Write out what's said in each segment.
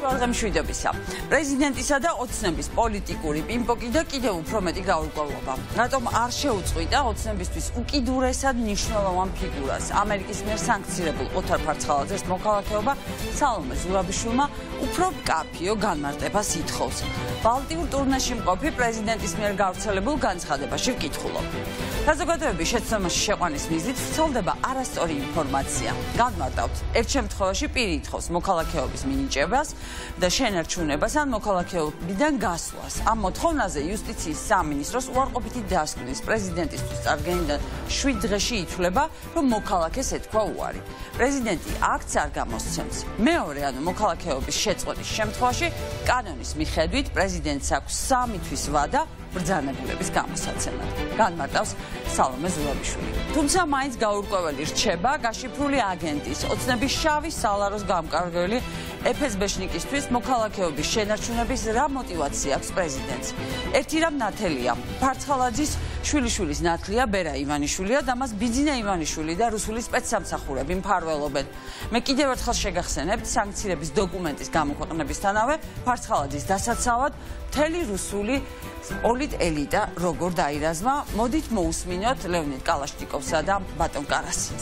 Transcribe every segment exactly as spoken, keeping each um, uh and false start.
ვარღე მშვიდობისა. პრეზიდენტისა და ოცნების პოლიტიკური პინგ-პონგი და კიდევ უფრო მეტი გაურკვევლობა. რატომ არ შეუწყვიტა ოცნებისთვის უკიდურესად მნიშვნელოვან ფიგურას ამერიკის მიერ სანქცირებულ ოთარ ფარცხალაძეს მოქალაქეობა სალომე ზურაბიშვილმა უფრო მკაფიო განმარტებას ითხოვს. ბალტიურ ტურნეში მყოფი პრეზიდენტის მიერ გავრცელებულ განცხადებაში ვკითხულობ. საზოგადოების შეცდომაში შეყვანის მიზნით ვრცელდება არასწორი ინფორმაცია. განმარტავთ, ერთ შემთხვევაში პირი ითხოვს მოქალაქეობის მინიჭებას და შენარჩუნებას ან მოქალაქეობიდან გასვლას. ამ მოთხოვნაზე იუსტიციის სამინისტროს უარყოფითი დასკვნის პრეზიდენტისთვის წარდგენიდან შვიდ დღეში ითვლება, რომ მოქალაქეს ეთქვა უარი. პრეზიდენტი აქც არ გამოსცემს. მეორე, ანუ მოქალაქეობის შეწყვეტის შემთხვევაში კანონის მიხედვით პრეზიდენტს აქვს სამი თვის ვადა ბრძანებულების გამოსაცემად. განმარტავს სალომე ზურაბიშვილი. თუმცა მაინც გაურკვეველი რჩება გაშიფრული აგენტის ოცნების შავი სალაროს გამკარგველი ეფესბეშნიკისთვის მოქალაქეობის შენარჩუნების რა მოტივაცია აქვს პრეზიდენტს. ერთი რამ ნათელია, ფარცხალაძის შვილიშვილის ნათლია ბერა ივანიშვილია და მას ბიძინა ივანიშვილი და რუსული სპეცსამსახურები მფარველობენ. მე კიდევ ერთხელ შეგახსენებთ სანქციების დოკუმენტის გამოქვეყნებისთანავე ფარცხალაძის დასაცავად მთელი რუსული პოლიტ ელიტა როგორ დაირაზმა, მოდით მოусმინოთ ლეონიდ კალაშნიკოვსა და ბატონ კარასინს.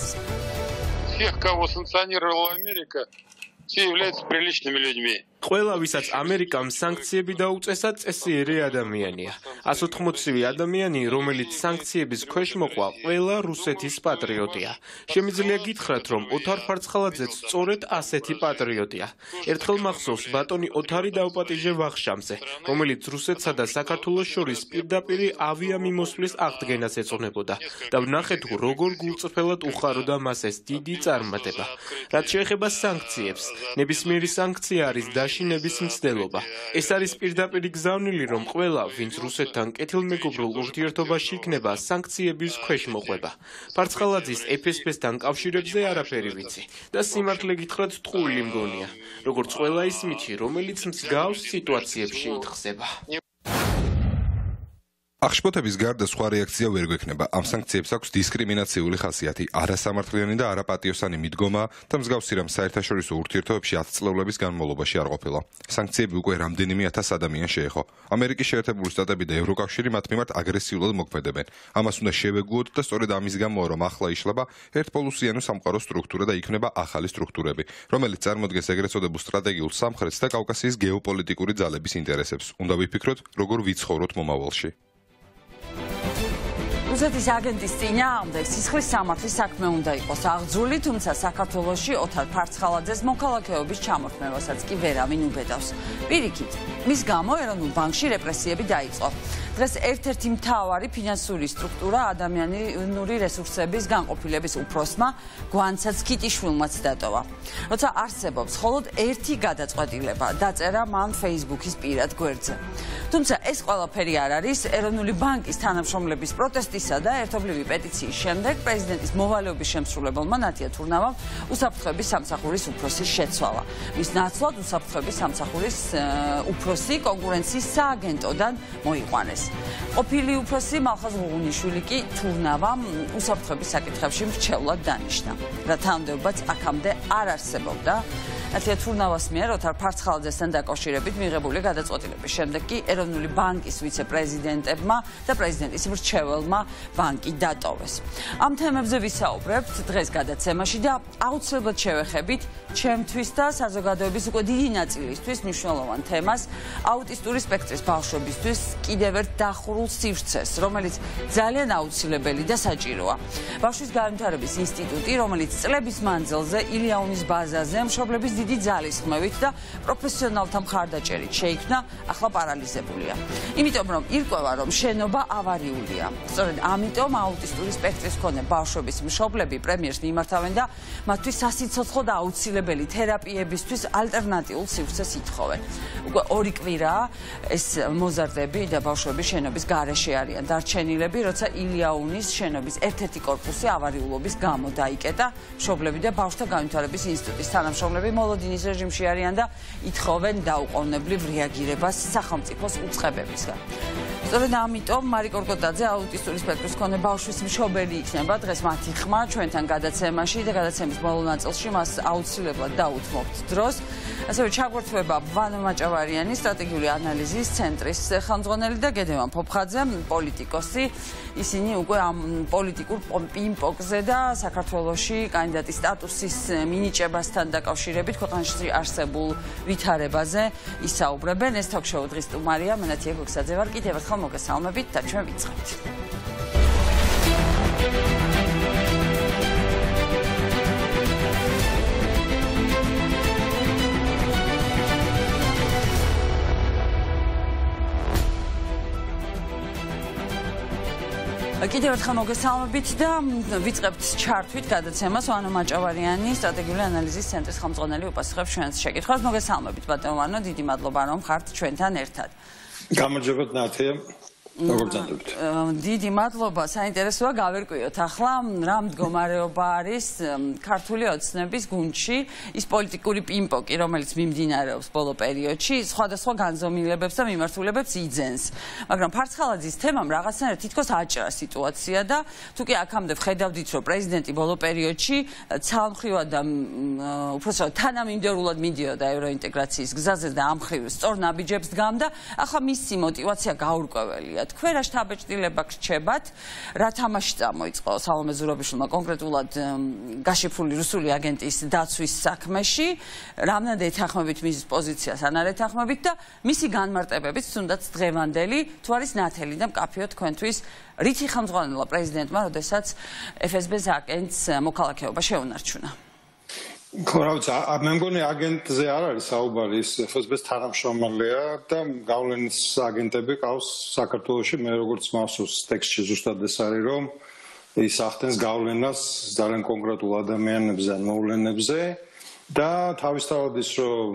Всех, кого санкционировала Америка, все являются приличными людьми. ყველა ვისაც ამერიკამ სანქციები დაუწესა წესიერი ადამიანია. ას ოთხმოცივე ადამიანი, რომელიც სანქციების ქვეშ მოყვა, ყველა რუსეთის პატრიოტია. შემიძლია გითხრათ, რომ ოთარ ფარცხალაძეც სწორედ ასეთი პატრიოტია. ერთხელ მახსოვს ბატონი ოთარი დაუპატიჟე ვახშამზე, რომელიც რუსეთსა და საქართველოს შორის პირდაპირი ავიამიმოსვლის აღდგენას ეწონებოდა და ვნახეთ, როგორ გულწრფელად უხაროდა მას ეს დიდი წარმატება. რაც შეეხება სანქციებს, ნებისმიერი სანქცია არის დაშინების მცდელობა. ეს არის პირდაპირი გზავნილი, რომ ყველა, ვინც რუსეთთან კეთილმეგობრულ ურთიერთობაში იქნება, სანქციების ქვეშ მოყვება. ფარცხალაძის ეფესბესთან კავშირებზე არაფერი ვიცი და სიმართლე გითხრათ ტყუილი მგონია, როგორც ყველა ის მითი, რომელიც მსგავს სიტუაციებში ითხსება. აღშფოთების გარდა სხვა რეაქცია ვერ გვექნება. ამ სანქციებს აქვს დისკრიმინაციული ხასიათი, არასამართლიანი და არაპატიოსანი მიდგომა და მსგავსი რამ საერთაშორისო ურთიერთობებში ათწლეულების განმავლობაში არ ყოფილა. სანქციები უკვე რამდენიმე ათას ადამიანს შეეხო. ამერიკის შეერთებული შტატები და ევროკავშირი მათ მიმართ აგრესიულად მოქმედებენ. ამას უნდა შევეგუოთ და სწორედ ამის გამოა, რომ ახლა იშლება ერთპოლუსიანი სამყარო სტრუქტურა და იქნება ახალი სტრუქტურები, რომელიც წარმოადგენს ეგრეთ წოდებულ სტრატეგიულ სამხრეთს და კავკასიის გეოპოლიტიკური ძალების ინტერესებს. უნდა ვიფიქროთ, როგორ ვიცხოვროთ მომავალში. რუსეთის აგენტის წინააღმდეგ სისხლის სამართლის საქმე უნდა იყოს აღძრული, თუმცა საქართველოში ოთარ ფარცხალაძეს მოქალაქეობის ჩამორთმევასაც კი ვერავინ უბედავს. პირიქით, მის გამო ეროვნულ ბანკში რეპრესიები დაიწყო. დღეს ერთ-ერთი მთავარი ფინანსური სტრუქტურა ადამიანური რესურსების განყოფილების უფროსმა გვანცაც ქიტიშვილმაც დატოვა. როცა არსებობს მხოლოდ ერთი გადაწყვეტილება, დაწერა მან Facebook-ის პირად გვერდზე. თუმცა ეს ყველაფერი არ არის ეროვნული ბანკის თანამშრომლების პროტესტისა და ერთობლივი პეტიციის შემდეგ პრეზიდენტის მოვალეობის შემსრულებელმა ნატია თურნავამ უსაფრთხოების სამსახურის უფროსის შეცვალა. მის ნაცვლად უსაფრთხოების სამსახურის უფროსი კონკურენციის სააგენტოდან მოიყვანეს. ყოფილი უფროსი მალხაზ ღუღუნიშვილი კი თურნავამ უსაფრთხოების საკითხებში მრჩევლად დანიშნა. რა თანამდებობაც აქამდე არ არსებობდა. ნატია თურნავას მიერ ოთარ ფარცხალაძესთან დაკავშირებით მიღებული გადაწყვეტილების შემდეგ კი ეროვნული ბანკის ვიცე-პრეზიდენტებმა და პრეზიდენტის მრჩეველმა ბანკი დატოვეს. ამ თემებზე ვისაუბრებთ დღეს გადაცემაში და აუცილებლად შევეხებით ჩემთვის და საზოგადოების უკვე დიდი ნაწილისთვის მნიშვნელოვან თემას, აუტისტური სპექტრის ბავშვებისთვის კიდევ ერთ დახურულ სივრცეს, რომელიც ძალიან აუცილებელი და საჭიროა. ბავშვის განვითარების ინსტიტუტი, რომელიც წლების მანძილზე ილიაუნის ბაზაზე მშობლების დიდი ძალისხმევით და პროფესიონალთა მხარდაჭერით შეიქმნა, ახლა პარალიზებულია. იმიტომ რომ ირკვევა, რომ შენობა ავარიულია. სწორედ ამიტომ აუტისტური სპექტრის მქონე ბავშვების მშობლები პრემიერს მიმართავენ და მათთვის სასიცოცხლო და აუცილებელი თერაპიებისთვის ალტერნატიულ სივრცეს ითხოვენ. უკვე ორი კვირაა ეს მოზარდები და ბავშვები შენობის გარეშე არიან დარჩენილები, როცა ილიაუნის შენობის ერთ-ერთი კორპუსი ავარიულობის გამო დაიკეტა. მშობლები და ბავშვთა განვითარების ინსტიტუტის თანამშრომლები მოლოდინის რეჟიმში არიან და ითხოვენ დაუყოვნებლივ რეაგირებას სახელმწიფოს უწყებებისგან. სწორედ ამიტომ მარი კორკოტაძე აუტისტური სპექტრის მქონე ბავშვის მშობელი იქნება დღეს მათი ხმა ჩვენთან გადაცემაში და გადაცემის ბოლო ნაწილში მას აუცილებლად დაუთმობთ დროს. ასევე ჩაგვერთვება ვანო მაჭავარიანი, სტრატეგიული ანალიზის ცენტრის ხელმძღვანელი და გედევან ფოფხაძე, პოლიტიკოსი. ისინი უკვე ამ პოლიტიკურ პინგ-პონგზე და საქართველოში კანდიდატის სტატუსის მინიჭებასთან დაკავშირებით ქვეყანაში არსებულ ვითარებაზე ისაუბრებენ. ეს თოქ-შოუ დღის სტუმარია, მე ნათია გოგსაძე ვარ. კიდევ ერთხელ მოგესალმებით და ჩვენ ვიწყებთ. კიდევ ერთხელ მოგესალმებით და ვიწყებთ ჩართვით გადაცემას. ვანო მაჭავარიანი, სტრატეგიული ანალიზის ცენტრის ხელმძღვანელი უპასუხებს ჩვენს შეკითხვას. მოგესალმებით ბატონო ვანო, დიდი მადლობა რომ ხართ ჩვენთან ერთად. გამარჯობათ ნათია. როგორ გძანდებთ? დიდი მადლობა, საინტერესოა გავერკვიოთ ახლა რა მდგომარეობა არის ქართული ოცნების გუნდში, ის პოლიტიკური პინგ-პონგი, რომელიც მიმდინარეობს ბოლო პერიოდში, სხვადასხვა განზომილებებს და მიმართულებებს იძენს. მაგრამ ფარცხალაძის თემამ რაღაცნაირად თითქოს აჭრა სიტუაცია და თუ კი აქამდე ვხედავდით, რომ პრეზიდენტი ბოლო პერიოდში ცალმხრივად და უпроსტად თანამიმდევრულად მიდიოდა ევროინტეგრაციის გზაზე და ამ მხრივ სწორ ნაბიჯებს დგამდა, ახლა მისი мотиваცია გაურკვეველია. თქვენ რა შთაბეჭდილება გრჩებათ, რა თამაში წამოიწყო სალომე ზურაბიშვილმა კონკრეტულად გაშიფრული რუსული აგენტის დაცვის საქმეში, რამდენად ეთანხმებით მის პოზიციას ან არ ეთანხმებით და მისი განმარტებებით თუნდაც დღევანდელი თუ არის ნათელი და მკაფიო თქვენთვის რითი ხელმძღვანელა პრეზიდენტმა, როდესაც ეფ ეს ბე-ს აგენტს მოქალაქეობა შეუნარჩუნა. ხო, რა ვიცი, მე მგონი აგენტზე არ არის საუბარი, ის ეფ ეს ბე-ს თანამშრომელია და გავლენის აგენტები ყავს საქართველოში. მე როგორც მახსოვს ტექსტში ზუსტად ეს არის, რომ ის ახდენს გავლენას ძალიან კონკრეტულ ადამიანებზე ან მოვლენებზე და თავისთავად ის რომ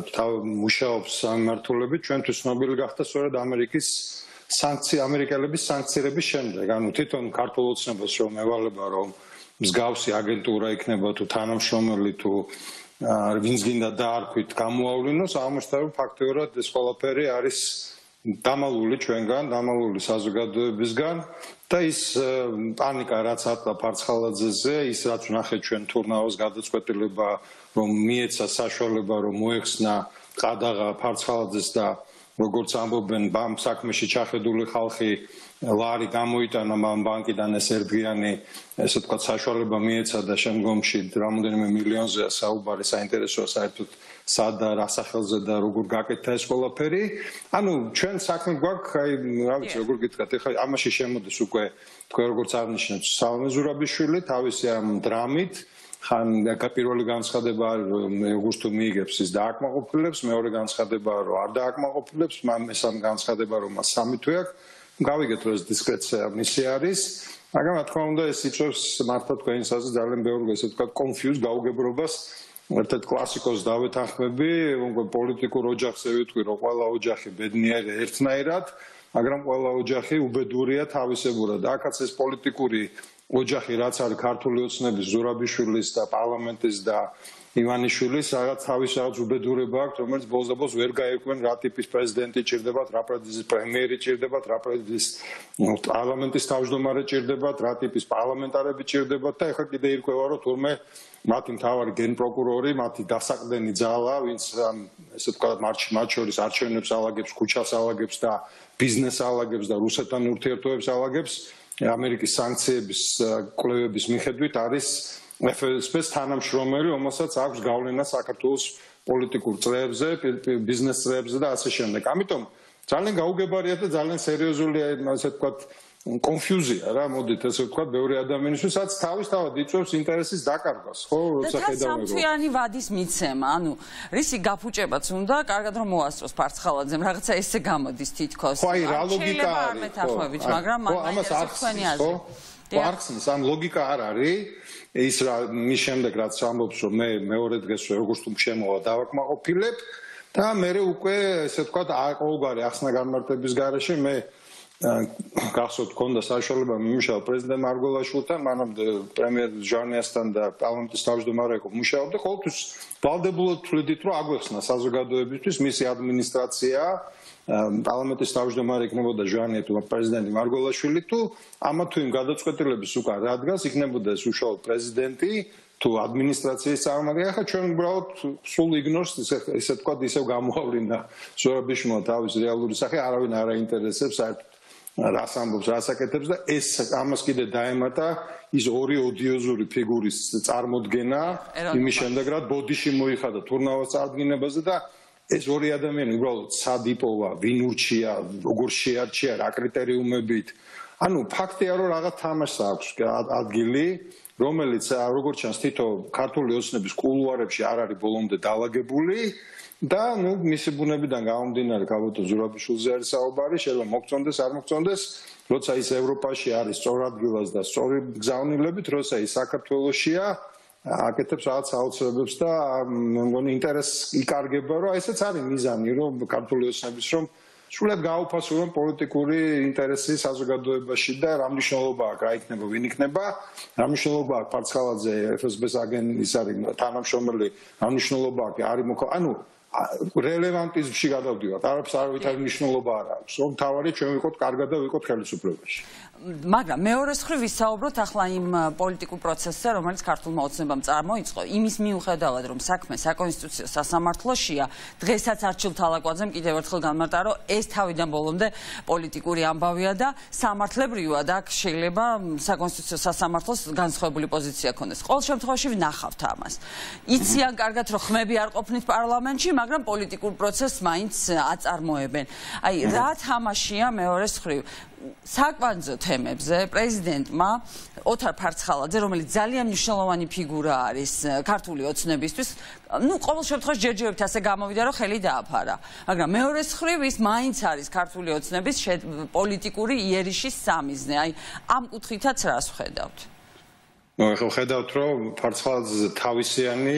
მუშაობს სამმართველობით, ჩვენთვის ცნობილი გახდა სწორედ ამერიკის სანქცია, ამერიკელების სანქცირების შემდეგ. ანუ თვითონ ქართულ ოცნებას რომ ევალება რომ მსგავსი აგენტურა იქნება თუ თანამშრომელი თუ ვინც გინდა დაარქვით გამოავლინოს, აღმოჩნდა რომ ფაქტიურად ეს ყველაფერი არის დამალული ჩვენგან, დამალული საზოგადოებისგან და ის პანიკა რაც ატყდა ფარცხალაძეზე, ის რაც ვნახეთ ჩვენ თურნაოს გადაწყვეტილება რომ მიეცა საშუალება რომ მოეხსნა ყადაღა ფარცხალაძეს და როგორც ამბობენ ბამ საქმეში ჩახედული ხალხი ლარი გამოიტანა მამ ბანკიდან ეს ერთგიანი ესე ვთქვათ საშუალება მიეცა და შემდგომში რამოდენიმე მილიონზეა საუბარი, საინტერესოა საერთოდ სად და რა სახელზე და როგორ გაკეთდა ეს ყველაფერი. ანუ ჩვენ საქმე გვაქვს, აი რა ვიცი როგორ გითხრათ, ეხლა ამაში შემოდის უკვე თქვენ როგორც აღნიშნეთ სალომე ზურაბიშვილი თავისი ამ დრამით, ხან პირველი განცხადება არის რომ როგორც თუ მიიგებს ის დააკმაყოფილებს, მეორე განცხადებაა რომ არ დააკმაყოფილებს, მესამე განცხადება რომ მას სამი თვე აქვს. გავიგეთ რომ ეს დისკრეცია მისი არის, მაგრამ რა თქმა უნდა ეს იწვევს მართლა თქვენისაზე ძალიან ბევრ ესე ვთქვათ კონფიუზ გაუგებრობას. ერთ-ერთ კლასიკოს დავეთანხმები, რომ პოლიტიკურ ოჯახზე ვიტყვი რომ ყველა ოჯახი ბედნიერია ერთნაირად, მაგრამ ყველა ოჯახი უბედურია თავისებურად. აქაც ეს პოლიტიკური ოჯახი რაც არის ქართული ოცნების ზურაბიშვილის და პარლამენტის და ივანიშვილის რაღაც თავის რაღაც უბედურება აქვს, რომელიც ბოლოს და ბოლოს ვერ გაერკვენ რა ტიპის პრეზიდენტი ჭირდებათ, რა პრეზიდენტის პრემიერი ჭირდებათ, რა პრეზიდენტის პარლამენტის თავმჯდომარე ჭირდებათ, რა ტიპის პარლამენტარები ჭირდებათ და ეხლა კიდე ირკვევა რომ თურმე მათი მთავარი გენპროკურორი, მათი დასაყრდენი ძალა, ვინც ესე ვთქვათ მათ შორის არჩევნებს ალაგებს, ქუჩას ალაგებს და ბიზნესს ალაგებს და რუსეთთან ურთიერთობებს ალაგებს, ამერიკის სანქციების კვლევების მიხედვით არის ეფ ეს ბე-ს თანამშრომელი, რომელსაც აქვს გავლენა საქართველოს პოლიტიკურ წრეებზე, ბიზნეს წრეებზე და ასე შემდეგ. ამიტომ ძალიან გაუგებარია და ძალიან სერიოზულია, ასე ვთქვათ, კონფიუზია რა, მოდით ესე ვთქვათ, ბევრი ადამიანისთვის, რაც თავისთავად იწვევს ინტერესის დაკარგვას, ხო, როცა ხედავენ რომ სამთვიანი ვადის მიცემა, ანუ რისი გაფუჭებაც უნდა, კარგად რომ მოასწროს ფარცხალაძემ, რაღაცა ესე გამოდის თითქოს. ხო, აი რა ლოგიკა არის, ხო, მაგრამ ამას ახსნის, ხო? ხო, ახსნის, ამ ლოგიკა არ არის. ის რა მის შემდეგ რაც ამბობს რომ მე მეორე დღეს როგორც თუ შემოვა დავაკმაყოფილებ და მე უკვე ესე ვთქვათ ყოველგვარი ახსნა განმარტების გარეშე მე გახსოვთ, ქონდა საშუალება მიმუშავა პრეზიდენტ მარგველაშვილთან, მანამდე პრემიერ ჟანიასთან და პარლამენტის თავმჯდომარე იყო მუშაობდა, ყოველთვის ვალდებულად თვლიდით, რომ აგვეხსნა საზოგადოებისთვის მისი ადმინისტრაცია, პარლამენტის თავმჯდომარე იქნებოდა ჟანია თუ პრეზიდენტი მარგველაშვილი, თუ ამა თუ იმ გადაწყვეტილების უკან რადგანს იქნებოდა ეს უშუალოდ პრეზიდენტი თუ ადმინისტრაციის წარმომადგენელი. ახლა ჩვენ უბრალოდ სულ იგნორს ისე თქვა ისევ გამოავლინა ზურაბიშვილმა თავის რეალური სახე, არავინ არ აინტერესებს საერთოდ რას ამბობს, რას აკეთებს და ეს ამას კიდე დაემატა ის ორი ოდიოზური ფიგურის წარმოდგენა იმის შემდეგ, რა ბოდიში მოიხადა თურნავას წარდგინებაზე და ეს ორი ადამიანი უბრალოდ სად იპოვა, ვინ ურჩია, როგორ შეარჩია, რა კრიტერიუმებით. ანუ ფაქტია, რომ რაღაც თამაშს აქვს ადგილი, რომელიც როგორც ჩანს თითო ქართული ოცნების კულუარებში არ არის ბოლომდე დაალაგებული და ნუ მისი ბუნებიდან გამომდინარე ქალბატონ ზურაბიშვილზე არის საუბარი, შეიძლება მოგწონდეს, არ მოგწონდეს, როცა ის ევროპაში არის სწორ ადგილას და სწორი გზავნილებით, როცა ის საქართველოშია აკეთებს რაღაც აუცილებლებს და მე მგონი ინტერესს იკარგება, რომ ესეც არის მიზანი, რომ ქართული ოცნების რომ სულად გააუფასოს პოლიტიკური ინტერესი საზოგადოებაში და რა მნიშვნელობა აქვს, რა იქნება, ვინ იქნება, რა მნიშვნელობა აქვს ფარცხალაძე ეფ ეს ბეს აგენტის არის თანამშრომელი, რა მნიშვნელობა აქვს, არის მოქ ანუ რელევანტიზმში გადავდივართ, არაფერს არავითარი მნიშვნელობა არ აქვს, რომ თავარი ჩვენ ვიყოთ კარგად და ვიყოთ ხელისუფლებაში. მაგრამ მეორე მხრივ ვისაუბროთ ახლა იმ პოლიტიკურ პროცესზე, რომელიც ქართულმა ოცნებამ წარმოიწყო, იმის მიუხედავად, რომ საქმე საკონსტიტუციო სასამართლოშია, დღესაც არჩილ თალაკვაძემ კიდევ ერთხელ განმარტა, რომ ეს თავიდან ბოლომდე პოლიტიკური ამბავია და სამართლებრივად აქ შეიძლება საკონსტიტუციო სასამართლოს განსხვავებული პოზიცია ქონდეს. ყოველ შემთხვევაში ვნახავთ ამას. იციან კარგად, რომ ხმები არ ყოფნით პარლამენტში, მაგრამ პოლიტიკურ პროცესს მაინც აწარმოებენ. აი, რა თამაშია მეორე მხრივ? საკვანძო თემებზე პრეზიდენტმა ოთარ ფარცხალაძე, რომელიც ძალიან მნიშვნელოვანი ფიგურა არის ქართული ოცნებისთვის, ну, ყოველ შემთხვევაში ჯერჯერობით ასე გამოვიდა, რომ ხელი დააფარა. მაგრამ მეორე მხრივ ის მაინც არის ქართული ოცნების პოლიტიკური იერიშის სამიზნე. აი, ამ კუთხითაც რას ვხედავთ? ნუ, ახლა ვხედავთ, რომ ფარცხალაძე თავისიანი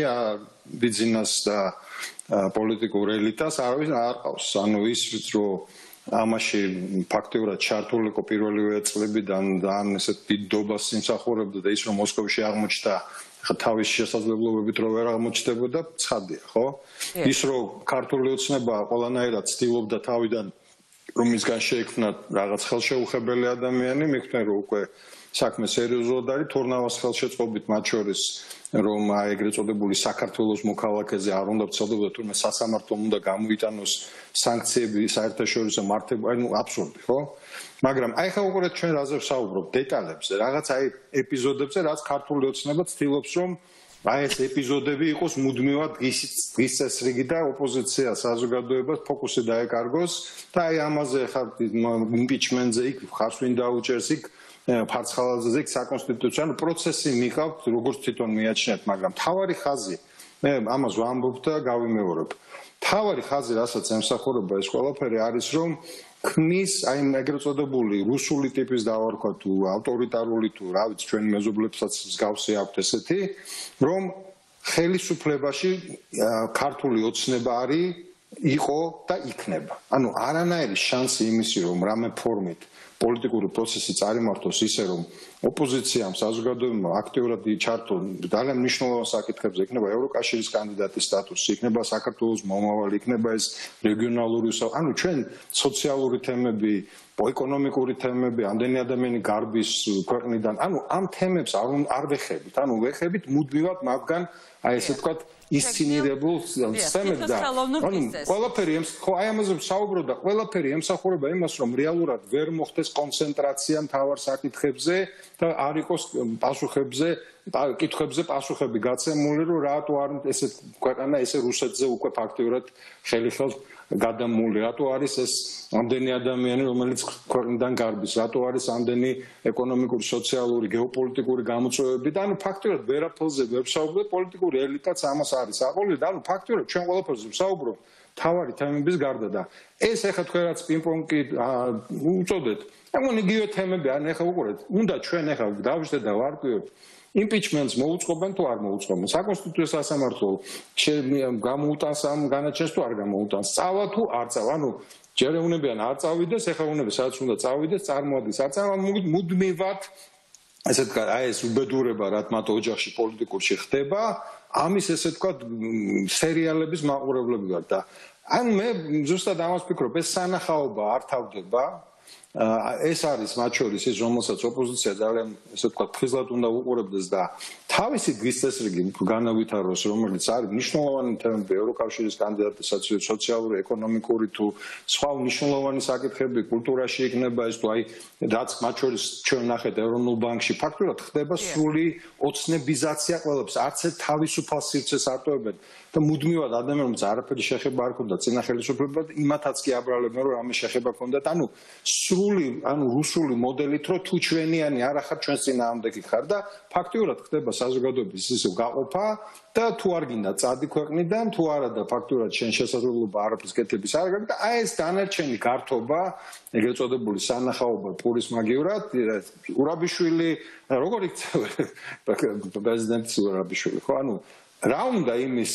ბიზნეს და პოლიტიკურ ელიტას არავის არ ყავს. ანუ ის რომ ამაში ფაქტიურად ჩართული იყო პირველივე წლებიდან და ან ესეთ დიდ დობას იმსახურებდა და ის რომ მოსკოვში აღმოჩნდა ხა თავის შესაძლებლობებით რომ ვერ აღმოჩნდებოდა ცხადია, ხო? ის რომ ქართული ოცნება ყველანაირად ცდილობდა თავიდან რომ მისგან შეექმნა რაღაც ხელშეუხებელი ადამიანი, მეკითხენ რომ უკვე საქმე სერიოზულად არის, თურნავას ხელშეწყობით მათ შორის რომ აი ეგრეთ წოდებული საქართველოს მოქალაქეზე არ უნდა ვცდილობდეთ, თუმცა სასამართლომ უნდა გამოიტანოს სანქციები საერთაშორისო მართება, ანუ აბსურდი, ხო? მაგრამ აი ხა უყურეთ ჩვენ რაზე ვსაუბრობ, დეტალებზე, რაღაც აი ეპიზოდებზე, რაც ქართული ოცნება ცდილობს რომ აი ეს ეპიზოდები იყოს მუდმივად დღის წესრიგი და ოპოზიცია საზოგადოებას ფოკუსი დაეკარგოს და აი ამაზე ხა იმპიჩმენტზე იქ ხარს ვინ დაუჭერს იქ ფარცხალაძეზე საკონსტიტუციო ანუ პროცესი მიყავთ როგორც თვითონ მიაჩნიათ, მაგრამ თავარი ხაზი მე ამას ვამბობ და გავიმეორებ. თავარი ხაზი, რასაც ემსახურება ეს ყველაფერი არის, რომ ქმნის აი ეგრეთ წოდებული რუსული ტიპის დავარქვა თუ ავტორიტარული თუ რა ვიცი ჩვენი მეზობლებსაც მსგავსი აქვთ ესეთი, რომ ხელისუფლებაში ქართული ოცნება არის, იყო და იქნება. ანუ არანაირი შანსი იმისი, რომ რამე ფორმით პოლიტიკური პროცესი წარიმართოს ისე რომ ოპოზიციამ საზოგადოებამ აქტიურად ჩართო ძალიან მნიშვნელოვან საკითხებზე, იქნება ევროკავშირის კანდიდატის სტატუსი, იქნება საქართველოს მომავალი, იქნება ეს რეგიონალური ანუ ჩვენ სოციალური თემები, ეკონომიკური თემები, ამდენი ადამიანი გარბის ქვეყნიდან, ანუ ამ თემებს არ არ ვეხებით, ანუ ვეხებით მუდმივად მაგგან აი ესე ვთქვათ ისცინირებულ თემებს და ანუ ყველაფერი ემს ხო აი ამაზე ვსაუბრობ და ყველაფერი ემსახურება იმას რომ რეალურად ვერ მოხდეს კონცენტრაცია მთავარ საკითხებზე და არ იყოს პასუხებზე კითხვებზე პასუხები გაცემული რომ რატო არ ესეთ ქვეყანა ესე რუსეთზე უკვე ფაქტიურად ხელი ხელს გადამული, რატო არის ეს ამდენი ადამიანი, რომელიც ქვეყნიდან გარბის, რატო არის ამდენი ეკონომიკური, სოციალური, გეოპოლიტიკური გამოწვევები და ანუ ფაქტიურად ვერაფერზე ვერ ვსაუბრობ, პოლიტიკური ელიტაც ამას არის აყოლილი და ანუ ფაქტიურად ჩვენ ყველაფერზე ვსაუბრობ თავარი თემების გარდა და ეს ახლა თქვენ რაც პინგ-პონგი უწოდეთ, ამონ იგივე თემები ან ახლა უყურეთ, უნდა ჩვენ ახლა დავждეთ და ვარკვიოთ იმპიჩმენტს მოუწყობენ თუ არ მოუწყობენ. საკონსტიტუციო სასამართლო გამოუტანს ამ განაჩენს თუ არ გამოუტანს. წავა თუ არ წავა. ანუ ჯერ ეუნებიან არ წავიდეს, ეხლა ეუნებს სადაც უნდა წავიდეს, წარმოადგენს არ წარმოადგენს მუდმივად ესე ვთქვათ, აი ეს უბედურება, რაც მათ ოჯახში პოლიტიკურში ხდება, ამის ესე ვთქვათ სერიალების მაყურებლები ვარ და ან მე ზუსტად ამას ვფიქრობ, ეს სანახაობა არ თავდება. ეს არის მათ შორის ის, რომელსაც ოპოზიცია ძალიან ესე ვთქვათ ფხიზლად უნდა უყურებდეს და თავისი დღის წესრიგი განავითაროს, რომელიც არის მნიშვნელოვანი თემები ევროკავშირის კანდიდატის სოციალური, ეკონომიკური თუ სხვა მნიშვნელოვანი საკითხები კულტურაში იქნება ეს თუ აი რაც მათ შორის ჩვენ ნახეთ ეროვნულ ბანკში ფაქტურად ხდება სრული ოცნებიზაცია ყველაფერს, არც ერთ თავისუფალ სივრცეს არტოვებენ და მუდმივად ადამიანებს არაფერი შეხება არ ქონდა წინა ხელისუფლებად, იმათაც კი აბრალებენ რომ ამის შეხება ქონდათ, ანუ სრული, ანუ რუსული მოდელით რომ თუ ჩვენიანი არ ახარ ჩვენს წინააღმდეგი ხარ და ფაქტურად ხდება საზოგადოების ისე გაყოფა და თუ არ გინდა წადი ქვეყნიდან, თუ არა და ფაქტურად შენ შესაძლებლობა არაფრის კეთების არ გაქვს და აი ეს დანარჩენი გართობა, ეგრეთ წოდებული სანახაობა პურის მაგივრად, ურაბიშვილი, როგორ იქცევა პრეზიდენტი ურაბიშვილი, ხო, ანუ რა უნდა იმის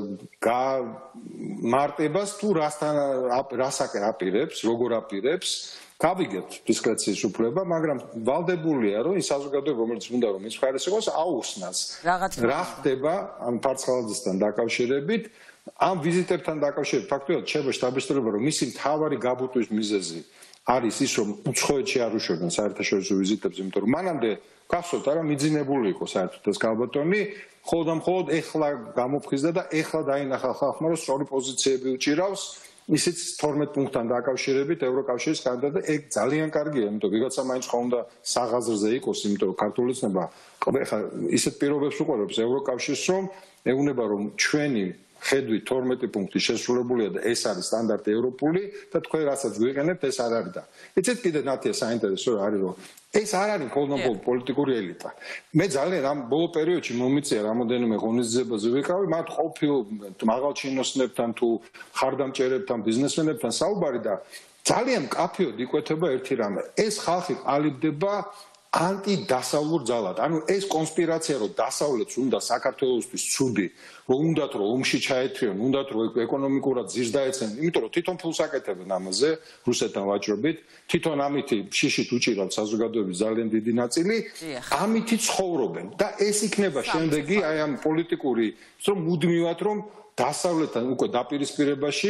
მარტებას თუ რასთან რასაკე აპირებს, როგორ აპირებს გავიგებთ დისკრეციის უფლება, მაგრამ ვალდებულია რომ ის საზოგადოება, რომელიც უნდა რომ ის მხარეს იყოს, აუხსნას. რა ხდება ამ ფარცხალაძესთან დაკავშირებით, ამ ვიზიტებთან დაკავშირებით, ფაქტობრივად შეება შტაბის-ტელება, რომ მისი მთავარი გაბუტვის მიზეზი არის ის, რომ უცხოეთში არ უშვებენ საერთაშორისო ვიზიტებს, იმიტომ რომ მანამდე გახსოვთ არა მიძინებული იყო საერთოდ ეს კალბატონი, ხოლო და მხოლოდ ეხლა გამოფხიზდა და ეხლა დაინახა ხალხმა, რომ სწორი პოზიციები უჭირავს. ისიც თორმეტ პუნქტთან დაკავშირებით ევროკავშირის კანდიდატი ეგ ძალიან კარგია, იმიტომ ვიღაცა მაინც ხომ უნდა საღაზრზე იყოს, იმიტომ რომ ქართული ცნება ხა ისეთ პირობებს უყურებს ევროკავშირს, რომ ეუბნება რომ ჩვენი ხედვით თორმეტი პუნქტი შესრულებულია და ეს არის სტანდარტი ევროპული და თქვენ რასაც გვიყენებთ ეს არ არის და იცით კიდე ნათია საინტერესო არის რომ ეს არ არის მხოლოდ პოლიტიკური ელიტა. მე ძალიან ამ ბოლო პერიოდში მომიწია რამოდენიმე ღონისძიებაზე ვიყავი, მათ ყოფილ მაღალჩინოსნებთან თუ ხარდამჭერებთან, ბიზნესმენებთან საუბარი და ძალიან მკაფიოდ იკვეთება ერთი რამე. ეს ხალხი ყალიბდება ანტიდასავლურ ძალად. ანუ ეს კონსპირაცია რომ დასავლეთს უნდა საქართველოსთვის ცუდი, რომ უნდათ რომ ომში ჩაეთრიონ, უნდათ რომ ეკონომიკურად ძირს დაეცემენ, იმიტომ რომ თვითონ ფულს აკეთებენ ამაზე რუსეთთან ვაჭრობით, თვითონ ამითი შიშით უჭირავთ საზოგადოების ძალიან დიდი ნაწილი, ამითი ცხოვრობენ და ეს იქნება შემდეგი აი ამ პოლიტიკური, რომ მუდმივად რომ დასავლეთთან უკვე დაპირისპირებაში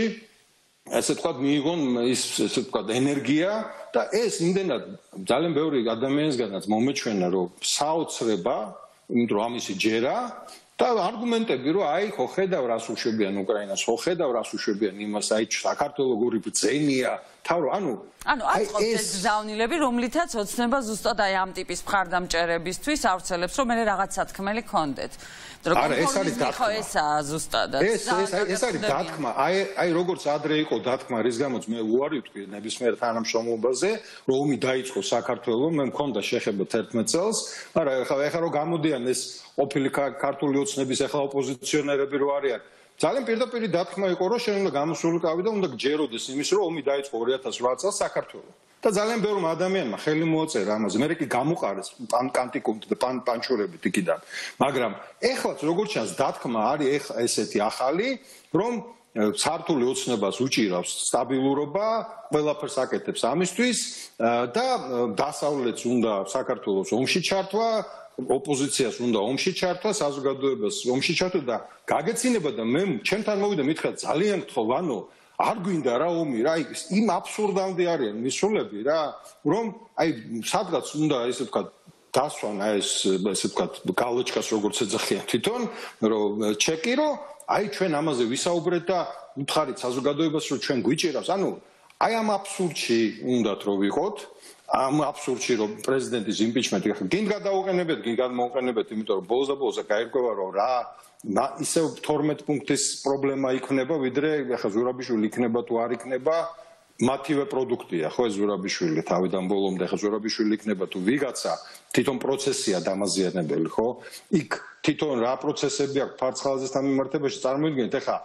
ესე ვთქვათ მიიღონ ის ესე ვთქვათ ენერგია და ეს იმდენად ძალიან ბევრი ადამიანისგანაც მომეჩვენა რომ საოცრება, იმიტომ რომ ამისი ჯერა და არგუმენტები რომ აი ხო ხედავ რას უშვებიან უკრაინას, ხო ხედავ რას უშვებიან იმას, აი საქართველოს გური ბრძენია, თავრო ანუ ანუ აწყობთ ეს გზავნილები, რომლითაც ოცნება ზუსტად აი ამ ტიპის მხარდამჭერებისთვის ავრცელებს, რომ მე რაღაც სათქმელი გქონდეთ. არა, ეს არის დათქმა. ესაა ზუსტადად. ეს ეს არის დათქმა. აი აი როგორც ადრე იყო დათქმა, რის გამოც მე უარი ვთქვი ნებისმიერ თანამშრომლობაზე, რომ ომი დაიწყო საქართველოს, მე მქონდა შეხება თერთმეტ წელს, მაგრამ ეხლა ეხლა რომ გამოდიან ეს ყოფილი ქართული ოცნების ეხლა ოპოზიციონერები რო არიან ძალიან პირდაპირი დათქმა იყო, რომ შენ უნდა გამოსულიყავი და უნდა გჯეროდეს იმის, რომ ომი დაიწყო ორი ათას რვა წელს საქართველოს. და ძალიან ბევრმა ადამიანმა ხელი მოაწერა ამაზე. მე კი გამოყარეს კანტიკუმთ და პანჩურებით იქიდან. მაგრამ ეხლაც როგორც ჩანს დათქმა არის ეხლა ესეთი ახალი, რომ სართული ოცნებას უჭირავს სტაბილურობა, ყველაფერს აკეთებს ამისთვის და დასავლეთს უნდა საქართველოს ომში ჩართვა, ოპოზიციას უნდა ომში ჩართვა, საზოგადოებას ომში ჩართვა და გაგეცინება და მე ჩემთან მოვიდა მითხრა ძალიან გთხოვ, ანუ არ გვინდა რა ომი, რა იმ აბსურდამდე არიან მისულები რა, რომ აი სადღაც უნდა ესე ვთქვათ დასვან აი ეს ესე ვთქვათ გალოჩკას როგორც ეძახიან თვითონ, რომ ჩეკი რომ აი ჩვენ ამაზე ვისაუბრეთ და უთხარით საზოგადოებას რომ ჩვენ გვიჭირავს, ანუ აი ამ აბსურდში უნდათ რომ ვიყოთ. ამ აბსურდში რომ პრეზიდენტის იმპიჩმენტი გინ გადაუყენებთ, გინ გადმოუყენებთ, იმიტომ რომ ბოლოს და ბოლოს გაირკვევა რომ რა ისე თორმეტ პუნქტის პრობლემა იქნება, ვიდრე ახლა ზურაბიშვილი იქნება თუ არ იქნება, მათივე პროდუქტია, ხო ეს ზურაბიშვილი თავიდან ბოლომდე ახლა ზურაბიშვილი იქნება თუ ვიღაცა, თვითონ პროცესია დამაზიანებელი, ხო? იქ თვითონ რა პროცესები აქვს ფარცხალაძესთან მიმართებაში, წარმოიდგინეთ ახლა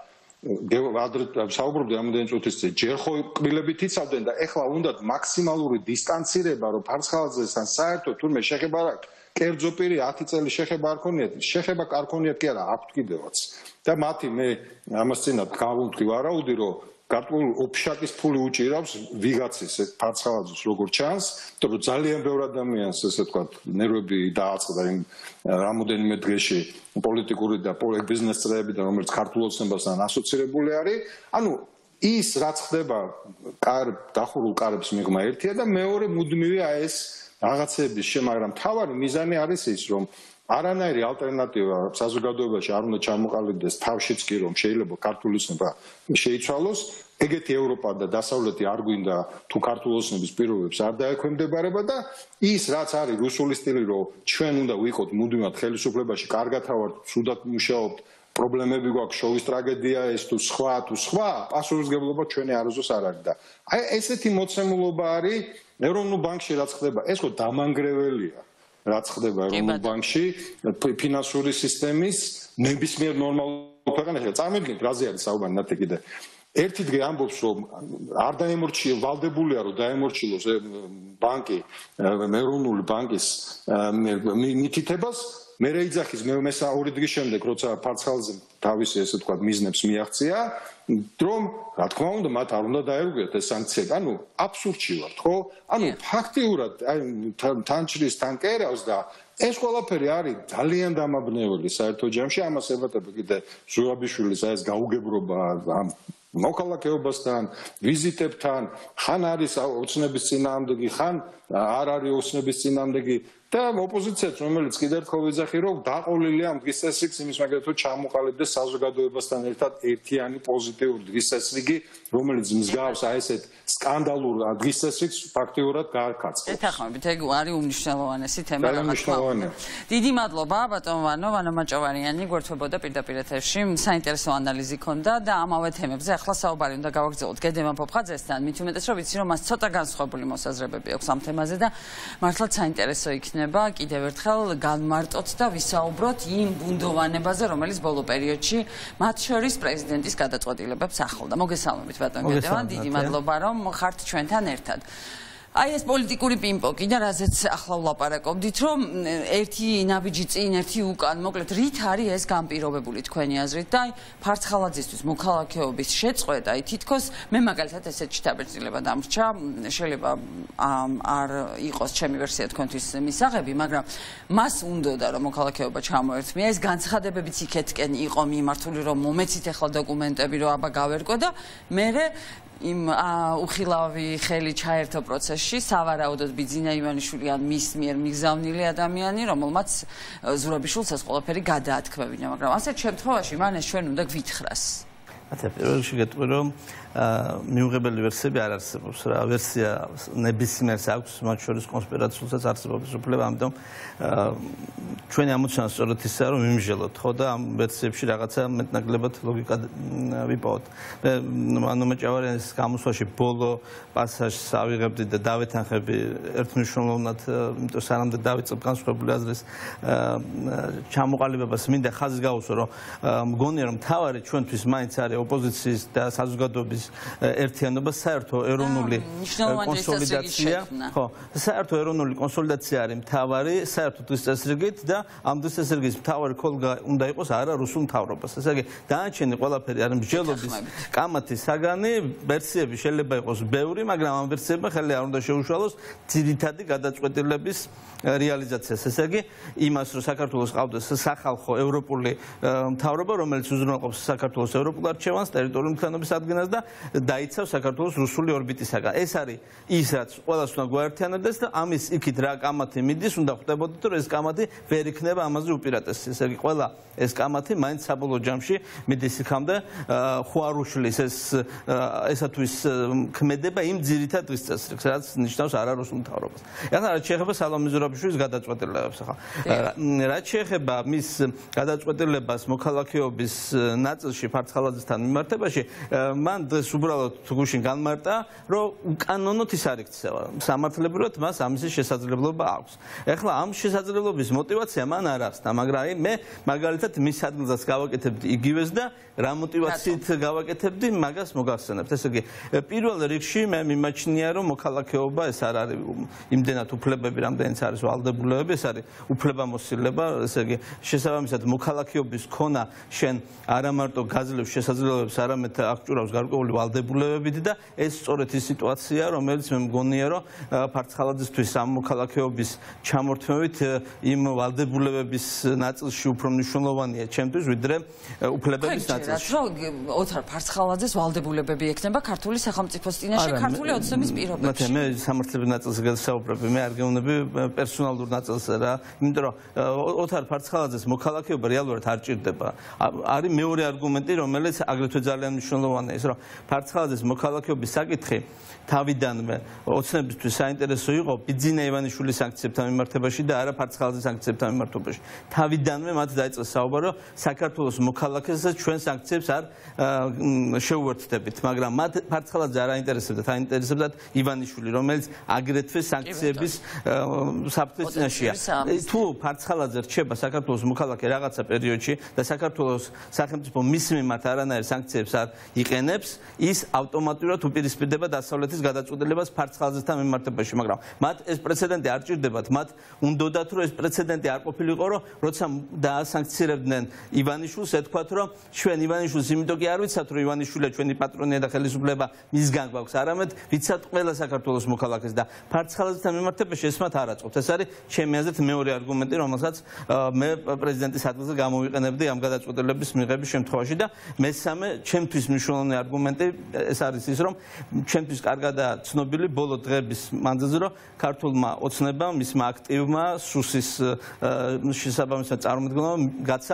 საუბრობდი ამდენი წუთის წინ, ჯერ ხო კბილებით იცავდნენ და ეხლა უნდათ მაქსიმალური დისტანცირება, რომ ფარცხალაძესთან საერთოდ თურმე შეხება არ აქვს. კერძო პირი ათი წელი შეხება არ ქონიათ, შეხება არ ქონიათ კი არა, აქვთ კიდევაც. და მათი მე ამას წინათ გავუნთქი ვარაუდი, რომ გატყულ ოფშაკის ფული უჭირავს ვიღაცის ფარცხალაძის როგორც ჩანს, იმიტომ რომ ძალიან ბევრ ადამიანს ესე ვთქვათ ნერვები დააწყდა იმ რამოდენიმე დღეში პოლიტიკური და ბიზნეს წრეებიდან, რომელიც ქართულ ოცნებასთან ასოცირებული არის. ანუ ის რაც ხდება კარგ დახურულ კარებს მიღმა ერთია და მეორე მუდმივია ეს რაღაცების შე, მაგრამ თავარი მიზანი არის ის, რომ არანაირი ალტერნატივა საზოგადოებაში არ უნდა ჩამოყალიბდეს თავშიც კი რომ შეიძლება ქართული ოცნება შეიცვალოს. ეგეთი ევროპა და დასავლეთი არ გვინდა თუ ქართული ოცნების პირობებს არ დაექვემდებარება და ის რაც არის რუსული სტილი რომ ჩვენ უნდა ვიყოთ მუდმივად ხელისუფლებაში, კარგად ავართ, სუდად მუშაობთ, პრობლემები გვაქვს, შოვის ტრაგედია ეს თუ სხვა თუ სხვა, პასუხისმგებლობა ჩვენი არასდროს არ არის და აი ესეთი მოცემულობა არის ეროვნულ ბანკში რაც ხდება, ეს ხო დამანგრეველია. რაც ხდება ეროვნულ ბანკში ფინანსური სისტემის ნებისმიერ ნორმალურ ქვეყანაში. წარმოიდგინეთ, რაზე არის საუბარი ნათე კიდე. ერთი დღე ამბობს, რომ არ დაემორჩილა, ვალდებულია, რომ დაემორჩილოს ბანკი, ეროვნული ბანკის მითითებას, მე რეიძახის მე მესაური დღის შემდეგ, როცა ფარცხალაძემ თავისი ესე ვთქვათ მიზნებს მიაღწია, რომ რა თქმა უნდა მათ არ უნდა დაერუგიათ ეს სანქციები. ანუ აბსურდში ვართ, ხო? ანუ ფაქტიურად აი თანჭრის თან კერავს და ეს ყველაფერი არის ძალიან დამაბნეველი საერთო ჯამში. ამას ევატებ კიდე ზურაბიშვილის აი ეს გაუგებრობა ამ მოქალაქეობასთან, ვიზიტებთან, ხან არის ოცნების წინააღმდეგი, ხან არ არის ოცნების წინააღმდეგი და ოპოზიციაც რომელიც კიდევ ერთხელ ვიძახი რომ დაყოლილია ამ დღის წესრიგს იმის მაგალითად რომ ჩამოყალიბდეს საზოგადოებასთან ერთად ერთიანი პოზიტიური დღის წესრიგი რომელიც მსგავს აი ესეთ სკანდალურ დღის წესრიგს ფაქტიურად გააკაცხა. ეთანხმებით, ეგ არის უმნიშვნელოვანესი თემა რაღაცა. დიდი მადლობა ბატონ ვანო, ვანო მაჭავარიანი გვერდთვებოდა პირდაპირ ეთერში, საინტერესო ანალიზი ქონდა და ამავე თემებზე ახლა საუბარი უნდა გავაგრძელოთ გედემან ფოფხაძესთან, მით უმეტეს რომ ვიცი რომ მას ცოტა განსხვავებული მოსაზრებები აქვს ამ თემაზე და მართლაც საინტერესო იქნება კიდევ ერთხელ განმარტოთ და ვისაუბროთ იმ ბუნდოვანებაზე, რომელიც ბოლო პერიოდში მათ შორის პრეზიდენტის გადაწყვეტილებებს ახლდა. მოგესალმებით ბატონ გედევან, დიდი მადლობა რომ ხართ ჩვენთან ერთად. აი ეს პოლიტიკური პინგ-პონგი და რაზეც ახლა ვლაპარაკობდით, რომ ერთი ნაბიჯი წინ, ერთი უკან, მოკლედ რით არის ეს განპირობებული თქვენი აზრით და აი ფარცხალაძისთვის მოქალაქეობის შეწყვეტა, აი თითქოს მე მაგალითად ესეთი დაბერძილება დამრჩა, შეიძლება არ იყოს ჩემი ვერსია თქვენთვის მისაღები, მაგრამ მას უნდოდა რომ მოქალაქეობა ჩამოერთმია, ეს განცხადებებიც იქეთკენ იყო მიმართული, რომ მომეცით ახლა დოკუმენტები, რომ აბა გავერკო და მერე იმ უხილავი ხელი ჩაერთო პროცესში სავარაუდოდ ბიძინა ივანიშვილი ან მის მიერ მიგზავნილი ადამიანი, რომელმაც ზურაბიშვილს ეს ყველაფერი გადაათქმევინა, მაგრამ ასეთ შემთხვევაში მან ეს ჩვენ უნდა გვითხრას. ათე პირველ რიგში გეტყვი რომ მიუღებელი ვერსიები არ არსებობს რა ვერსია ნებისმიერს აქვს მათ შორის კონსპირაციულსაც არსებობის უფლება, ამიტომ ჩვენი ამოცანა სწორედ ისაა რომ მიმჟელოთ ხო და ამ ვერსიებში რაღაცა მეტნაკლებად ლოგიკა ვიპოვოთ. მე ანუ მაჭავარიანის გამოსვლაში ბოლო პასაჟს ავიღებდი და დავეთანხები ერთმნიშვნელოვნად, იმიტომ სანამ დავიწყებ განსხვავებული აზრის ჩამოყალიბებას მინდა ხაზს გაუსვა რომ მგონია რომ თავარი ჩვენთვის მაინც არის ოპოზიციის და საზოგადოების ერთიანობა, საერთო ეროვნული კონსოლიდაცია, ხო, საერთო ეროვნული კონსოლიდაცია არის მთავარი საერთო დღის წესრიგით და ამ დღის წესრიგის მთავარი ქოლგა უნდა იყოს არა რუსულ მთავრობას. ესე იგი, დანარჩენი ყველაფერი არის მსჯელობის კამათი საგანი, ვერსიები შეიძლება იყოს ბევრი, მაგრამ ამ ვერსიებმა ხელი არ უნდა შეუშალოს ძირითადი გადაწყვეტილების რეალიზაციას. ესე იგი, იმას რომ საქართველოს ყავდეს სახალხო ევროპული მთავრობა, რომელიც უზრუნველყოფს საქართველოს ევროპულ არჩევანს, ტერიტორიული მდგომარეობის ადგენას და დაიცავს საქართველოს რუსული ორბიტისაგან. ეს არის ის, რაც ყველას უნდა გვაერთიანებდეს და ამის იქით რა კამათი მიდის, უნდა ხვდებოდეთ, რომ ეს კამათი ვერ იქნება ამაზე უპირატესი. ესე იგი, ყველა ეს კამათი მაინც საბოლოო ჯამში მიდის იქამდე ხუარუშლის ეს ესათვის ქმედება იმ ძირითად დღის წესრიგს, რაც ნიშნავს არა რუსულ მთავრობას. ეხლა რაც შეეხება სალომე ზურაბიშვილის გადაწყვეტილებებს, ახლა რაც შეეხება მის გადაწყვეტილებას მოქალაქეობის ნაწილში ფარცხალაძესთან მიმართებაში, მან დღეს უბრალოდ გუშინ განმარტა, რომ უკანონოდ ის არ იქცევა. სამართლებრივად მას ამის შესაძლებლობა აქვს. ეხლა ამ შესაძლებლობის мотиваცია მან არ აქვს და მაგრამ აი მე მაგალითად მის ადგილზეც გავაკეთებდი იგივეს და რა мотиваციით გავაკეთებდი, მაგას მოგახსენებთ. ესე იგი, პირველ რიგში მე მიმაჩნია, რომ მოქალაქეობა ეს არ არის იმდენად უფლებები, რამდენიც არის ვალდებულებები, ეს არის უფლებამოსილება. ესე იგი, შესაბამისად მოქალაქეობის ქონა შენ არა მარტო გაძლევს შესაძლებლობას მოძრაობებს არამედ აღჭურავს გარკვეული ვალდებულებებით და ეს სწორედ ის სიტუაცია, რომელიც მე მგონია, რომ ფარცხალაძისთვის ამ მოქალაქეობის ჩამორთმევით იმ ვალდებულებების ნაწილში უფრო მნიშვნელოვანია ჩემთვის, ვიდრე უფლებების ნაწილში. ოთარ ფარცხალაძეს ვალდებულებები ექნება ქართული სახელმწიფოს წინაშე ქართული ოცნების პირობებში. მე სამართლების ნაწილზე გადასაუბრები, მე არ გეუბნები პერსონალურ ნაწილზე რა, იმიტომ რომ ოთარ ფარცხალაძეს მოქალაქეობა რეალურად არ ჭირდება. არის მეორე არგუმენტი, რომელიც აგრეთვე ძალიან მნიშვნელოვანია, ის რომ ფარცხალაძეს მოქალაქეობის საკითხი თავიდანვე ოცნებისთვის საინტერესო იყო ბიძინა ივანიშვილის სანქციებთან მიმართებაში და არა ფარცხალაძის სანქციებთან მიმართებაში. თავიდანვე მათ დაიწყეს საუბარი, რომ საქართველოს მოქალაქესაც ჩვენ სანქციებს არ შეუერთდებით, მაგრამ მათ ფარცხალაძე არ აინტერესებდათ, აინტერესებდათ ივანიშვილი, რომელიც აგრეთვე სანქციების საფრთხის წინაშეა. თუ ფარცხალაძე რჩება საქართველოს მოქალაქე რაღაცა პერიოდში და საქართველოს სახელმწიფო მის მიმართ არანაირ სანქციებს არ იყენებს, ის ავტომატურად უპირისპირდება დასავლეთის გადაწყვეტილებას ფარცხალაძესთან მიმართებაში, მაგრამ მათ ეს პრეცედენტი არ ჭირდებათ, მათ უნდათ რომ ეს პრეცედენტი არ ყოფილიყო, რომ როცა დაასანქცირებდნენ ივანიშვილს, ეთქვათ, რომ ჩვენ ივანიშვილს იმიტომ კი არ ვიცავთ, რომ ივანიშვილია ჩვენი პატრონია და ხელისუფლება მისგან გვაქვს, არამედ ვიცავთ ყველა საქართველოს მოქალაქეს და ფარცხალაძესთან მიმართებაში ეს მათ არ აწყობთ. ეს არის ჩემი აზრით მეორე არგუმენტი, რომელსაც მე პრეზიდენტის ადგილზე გამოვიყენებდი ამ გადაწყვეტილების მიღების შემთხვევაში და მესამე ჩემთვის მნიშვნელოვანი არგუმენტი ეს არის ის, რომ ჩემთვის კარგადაა ცნობილი ბოლო დღეების მანძილზე, რომ ქართულმა ოცნებამ, მისმა აქტივმა სუსის შესაბამისად წარმოადგენლობამ გაცა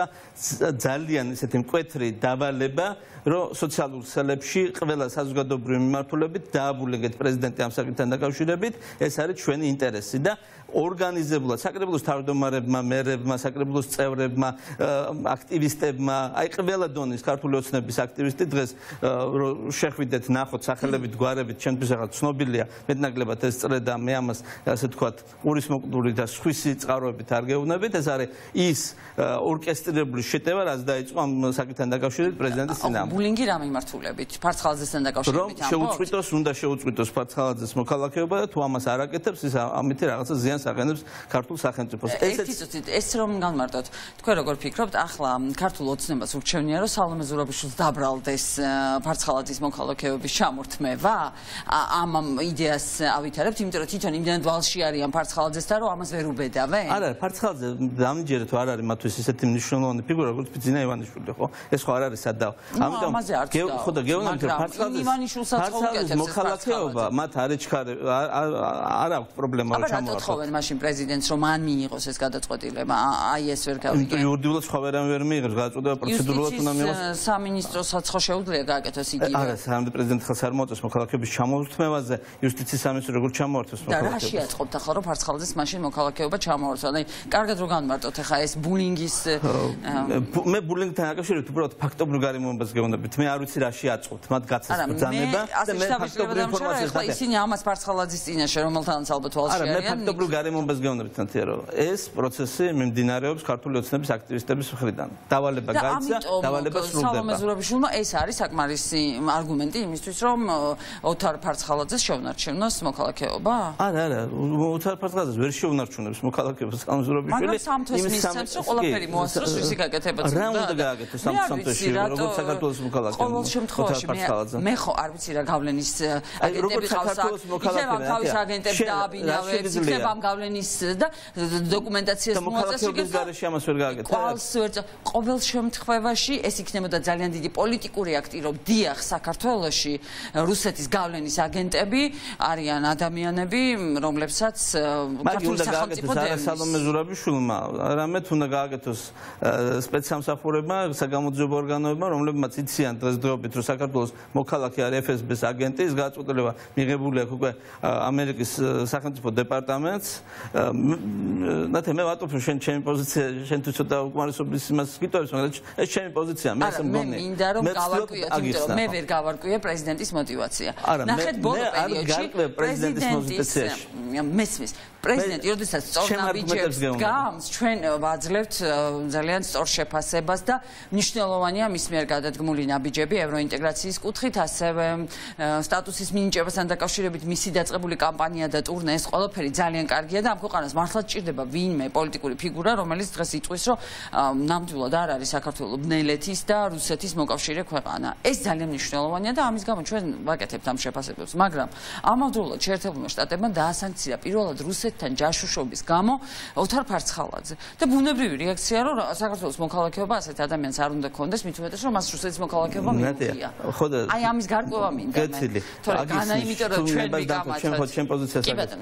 ძალიან ესეთი მკვეთრი დავალება, რომ სოციალურ ქსელებში ყველა საზოგადოებრივი მიმართულებით დააბულინგეთ პრეზიდენტი ამ საკითხთან დაკავშირებით, ეს არის ჩვენი ინტერესი და ორგანიზებულად საკრებულოს თავმჯდომარეებმა, მერებმა, საკრებულოს წევრებმა, აქტივისტებმა, აი ყველა დონის ქართული ოცნების აქტივისტი დღეს შეხვიდეთ, ნახოთ სახელებით, გვარებით, ჩემთვის ახლა ცნობილია მეტნაკლებად ეს წრე და მე ამას ასე ვთქვათ, ყურის მოკლული და სხვისი წყაროებით არ გეუბნებით, ეს არის ის ორკესტრირებული შეტევა, რაც დაიწყო ამ საკითხთან დაკავშირებით პრეზიდენტის წინააღმდეგ. ბულინგი რა მიმართულებით? ფარცხალაძესთან დაკავშირებით ამბობთ? შეუწყვიტოს, უნდა შეუწყვიტოს ფარცხალაძეს მოქალაქეობა და თუ ამას არ აკეთებს, ის ამით რაღაცა ზიანს აღენებს ქართულ სახელმწიფოს. ესეც ეს რომ განმარტოთ, თქვენ როგორ ფიქრობთ, ახლა ქართულ ოცნებას ურჩევნია, რომ სალომე ზურაბიშვილს დაბრალდეს ფარცხალაძის მოქალაქეობის ჩამორთმევა? ამ იდეას ავითარებთ, იმიტომ რომ თვითონ იმდენად ვალში არიან ფარცხალაძესთან, რომ ამას ვერ უბედავენ? არა, ფარცხალაძე დამიჯერეთ არ არის მათთვის ისეთი მნიშვნელოვანი ფიგურა, როგორც ბიძინა ივანიშვილი, ხო? ეს ხო არ არის სადავ. ამიტომ ხო და გეუბნებით, რომ ფარცხალაძის მოქალაქეობა მათ არ ეჩქარე, არ აქვს პრობლემა რომ ჩამოართვენ მაშინ პრეზიდენტს რომ მან მიიღოს ეს გადაწყვეტილება, აი ეს ვერ გავიგე. იურიდიულად სხვა ვერან ვერ მიიღებს გადაწყვეტილება, პროცედურულად უნდა მიიღოს. სამინისტროსაც ხო შეუძლია გააკეთოს იგივე. არა, სამდე პრეზიდენტი ხელს არ მოაწევს მოქალაქეობის ჩამორთმევაზე, იუსტიციის სამინისტრო როგორ ჩამოართვეს მოქალაქეობას. და რა შეაწყობთ ახლა რომ ფარცხალაძეს მაშინ მოქალაქეობა ჩამოართვა? აი, კარგად რო განმარტოთ ახლა ეს ბულინგის მე ბულინგთან დაკავშირებით უბრალოდ ფაქტობრივ გარემოებას გეუბნებით. მე არ ვიცი რა შეაწყობთ, მათ გაცეს ბრძანება და მე ფაქტობრივ ინფორმაციას ხა ისინი ამას ფარცხალაძის წინაშე რომელთანაც ალბათ ვალში არიან. არა, მე ფაქტობრივ გარემოებას გეუბნებით თანთია, რომ ეს პროცესი მიმდინარეობს ქართული ოცნების აქტივისტების მხრიდან. დავალება გაიცა, დავალება სრულდება. სალომე ზურაბიშვილმა ეს არის საკმარისი არგუმენტი იმისთვის, რომ ოთარ ფარცხალაძეს შეუნარჩუნოს მოქალაქეობა? არა, არა, ოთარ ფარცხალაძეს ვერ შეუნარჩუნებს მოქალაქეობას სალომე ზურაბიშვილი. მაგრამ სამთოს მისცემს, რომ ყველაფერი მოასწროს, ვისი გაკეთება უნდა. რა უნდა გააკეთოს სამთოში, როგორც საქართველოს მოქალაქე. ყოველ შემთხვევაში მე ხო არ ვიცი რა გავლენის აგენტები ხავს აქ. იქნება თავის აგენტებს დააბინავებს, იქნება ამ გავლენის და დოკუმენტაციას მოაწეს იქნება გარეშე ამას ვერ გააკეთებს. ყოველს ვერ ყოველ შემთხვევაში ეს იქნებოდა ძალიან დიდი პოლიტიკური აქტი, რომ დიახ საქართველოში რუსეთის გავლენის აგენტები არიან ადამიანები, რომლებსაც ქართული სახელმწიფო არა სალომე ზურაბიშვილმა, არამედ უნდა გააკეთოს სპეცსამსახურებმა, საგამოძიებო ორგანოებმა, რომლებმაც იციან დღესდღეობით, რომ საქართველოს მოქალაქე არის ეფ ეს ბეს აგენტი, ის გადაწყვეტილება მიღებული აქვს უკვე ამერიკის სახელმწიფო დეპარტამენტს. ნათე მე ვატყობ, რომ შენ ჩემი პოზიცია, შენ თუ ცოტა უკმარისობის იმას გიტოვებს, მაგრამ ეს ჩემი პოზიცია, მე ასე მგონი. მე მინდა რომ გავარკვიოთ, იმიტომ რომ მე ვერ გავარკვიე პრეზიდენტის мотиваცია. ნახეთ ბოლო პერიოდში პრეზიდენტის მესმის პრეზიდენტი, როდესაც სწორ ნაბიჯებს გავს, ჩვენ ვაძლევთ ძალიან სწორ შეფასებას და მნიშვნელოვანია მის მიერ გადადგმული ნაბიჯები ევროინტეგრაციის კუთხით, ასევე სტატუსის მინიჭებასთან დაკავშირებით მისი დაწყებული კამპანია და ტურნე, ეს ყველაფერი ძალიან კარგია და ამ ქვეყანას მართლაც ჭირდება ვინმე პოლიტიკური ფიგურა, რომელიც დღეს იტყვის, რომ ნამდვილად არ არის საქართველოს ბნელეთის და რუსეთის მოკავშირე ქვეყანა. ეს ძალიან მნიშვნელოვანია და ამის გამო ჩვენ ვაკეთებთ ამ შეფასებებს, მაგრამ ამავდროულად შეერთებულმა შტატებმა დაასანქცია პირველად რუსეთთან ჯაშუშობის გამო ოთარ ფარცხალაძე და ბუნებრივი რეაქცია რომ საქართველოს მოქალაქეობა ასეთ ადამიანს არ უნდა ქონდეს, მით უმეტეს რომ მას რუსეთის მოქალაქეობა მიუღია. აი ამის გარკვევა მინდა მე. თორე განა იმიტომ რომ ჩვენ ვიკამათოთ ჩვენ პოზიციას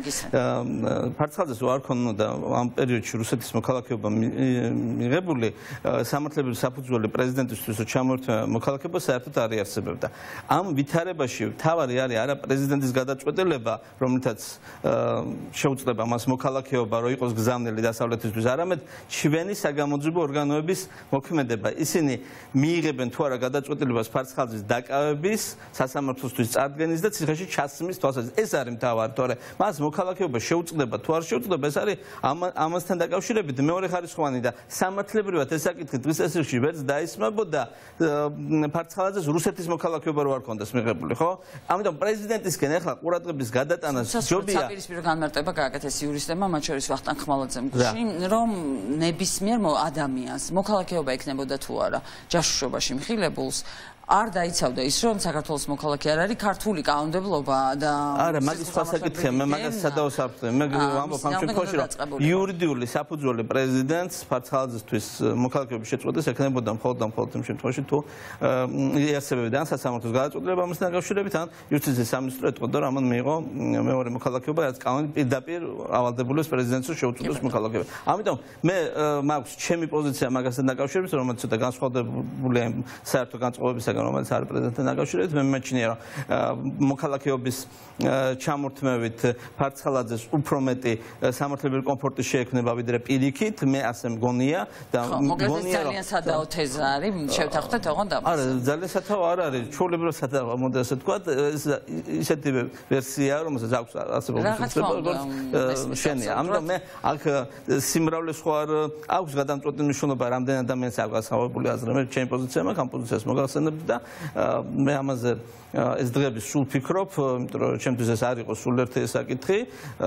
ფარცხალაძეს არ ქონოდა ამ პერიოდში რუსეთის მოქალაქეობა მიღებული სამართლებრივი საფუძველი პრეზიდენტისთვის ჩამოერთვა მოქალაქეობა საერთოდ არ იარსებებდა. ამ ვითარებაში თავარი არის არა პრეზიდენტის გადაწყვეტილება, რომლითაც შეუძლება მას მოქალაქეობა რომ იყოს გზავნილი დასავლეთისთვის, არამედ ჩვენი საგამოძიებო ორგანოების მოქმედება. ისინი მიიღებენ თუ არა გადაწყვეტილებას ფარცხალაძის დაკავების, სასამართლოსთვის წარდგენის და ციხეში ჩასმის თვალსაზრისით. ეს არის მთავარი, თორე მას მოქალაქეობა შეუძლება თუ არ შეუძლება, ეს არის ამასთან დაკავშირებით მეორე ხარისხოვანი და სამართლებრივად ეს საკითხი დღის წესრიგში ვერც დაისმებოდა ფარცხალაძეს რუსეთის მოქალაქეობა რო არ ქონდეს მიღებული, ხო? ამიტომ პრეზიდენტისკენ ახლა ყურადღების გადატანას ჯობია. საპირისპირო განმარტება გააკეთეს იურისტებმა, მათ შორის ვახტანგ ხმალაძემ, რომ ნებისმიერ ადამიანს მოქალაქეობა ექნებოდა თუ არა ჯაშუშობაში მხილებულს არ დაიცავდა ის რომ საქართველოს მოქალაქე არ არის ქართული კანონმდებლობა და არა მაგის სხვა საკითხია მე მაგას სადავსაფრთხე მე ვამბობ ამ შემთხვევაში რომ იურიდიული საფუძველი პრეზიდენტს ფარცხალაძესთვის მოქალაქეობის შეწყვეტას ექნებოდა მხოლოდ და მხოლოდ იმ შემთხვევაში თუ იარსებებდა ან სასამართლოს გადაწყვეტილება ამასთან დაკავშირებით ან იუსტიციის სამინისტრო ეთყოდა რომ ამან მიიღო მეორე მოქალაქეობა რაც კანონით პირდაპირ ავალდებული პრეზიდენტს შეუწყვეტოს მოქალაქეობა ამიტომ მე მაქვს ჩემი პოზიცია მაგასთან დაკავშირებით რომელიც ცოტა განსხვავებულია საერთო განწყობების რომელიც არის პრეზიდენტთან დაკავშირებით მე მეჩნია რომ მოქალაქეობის ჩამორთმევით ფარცხალაძეს უფრო მეტი სამართლებრივი კომფორტი შეექმნება ვიდრე პირიქით მე ასე მგონია და მგონია რომ ძალიან სადაო თეზა არის შევთანხმდეთ ოღონდ ამას არა ძალიან სადაო არ არის ჩვეულებრივ სადაო მოდი ასე თქვა ისეთი ვერსია რომელსაც აქვს არსებობის უცნაური შენია ამიტომ მე აქ სიმრავლე სხვა აქვს გადამწყვეტი მნიშვნელობა რამდენ ადამიანს აქვს გასავებული აზრი მე ჩემი პოზიცია მაქვს ამ პოზიციას მოგახსენებ და მე ამაზე ეს დღეების სულ ფიქრობ, იმიტომ რომ ჩემთვის ეს არ იყო სულ ერთი საკითხი.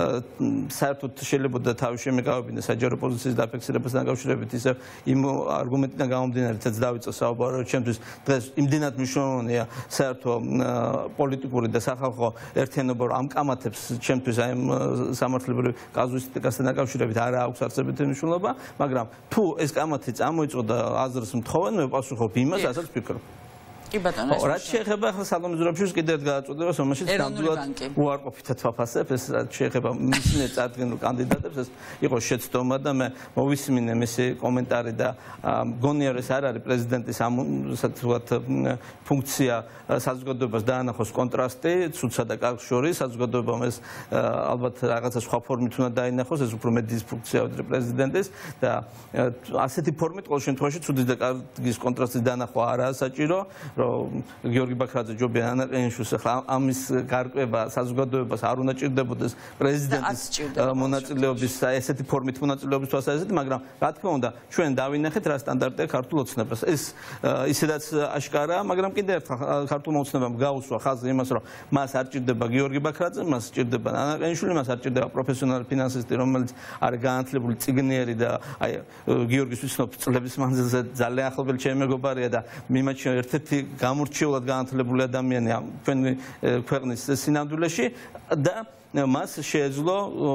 საერთოდ შეიძლება და თავი შემეკავებინა საჯარო პოზიციის დაფიქსირებასთან დაკავშირებით ისე იმ არგუმენტიდან გამომდინარე, რაც დავიწყე საუბარი, რომ ჩემთვის დღეს იმდენად მნიშვნელოვანია საერთო პოლიტიკური და სახალხო ერთიანობა, რომ ამ კამათებს ჩემთვის აი სამართლებრივი კაზუსისტიკასთან დაკავშირებით არ აქვს არსებითი მნიშვნელობა, მაგრამ თუ ეს კამათი წამოიწყო და აზრს მთხოვენ, მე ვპასუხობ იმას, რასაც ვფიქრობ. კი ბატონო ეს რაც შეეხება ახლა სალომე ზურაბიშვილის კიდევ ერთ გადაწყვეტილებას რომელშიც ნამდვილად უარყოფითად ვაფასებ ეს რაც შეეხება მისნე წარდგენილ კანდიდატებს ეს იყო შეცდომა და მე მოვისმინე მისი კომენტარი და მგონია რომ ეს არ არის პრეზიდენტის ამ საერთოდ ფუნქცია საზოგადოებას დაანახოს კონტრასტი ცუცსა და კარგს შორის საზოგადოებამ ეს ალბათ რაღაცა სხვა ფორმით უნდა დაინახოს ეს უფრო მედიის ფუნქცია ვიდრე პრეზიდენტის და ასეთი ფორმით ყოველ შემთხვევაში ცუდის და კარგის კონტრასტის დანახვა არაა საჭირო რომ გიორგი ბაქრაძე ჯობია ანაყენიშვილს ახლა ამის გარკვევა საზოგადოებას არ უნდა ჭირდებოდეს პრეზიდენტის მონაწილეობის ესეთი ფორმით მონაწილეობის თვალსაზრისით, მაგრამ რა თქმა უნდა ჩვენ დავინახეთ რა სტანდარტია ქართულ ოცნებას. ეს ისედაც აშკარაა, მაგრამ კიდევ ერთხელ ქართულმა ოცნებამ გაუსვა ხაზი იმას, რომ მას არ ჭირდება გიორგი ბაქრაძე, მას ჭირდება ანაყენიშვილი, მას არ ჭირდება პროფესიონალი ფინანსისტი, რომელიც არის განათლებული წიგნიერი და აი გიორგის ვიცნობ წლების მანძილზე ძალიან ახლობელი ჩემი მეგობარია და მიმაჩნია ერთ-ერთი გამორჩეულად განათლებული ადამიანი ამ ჩვენი ქვეყნის სინამდვილეში და მას შეეძლო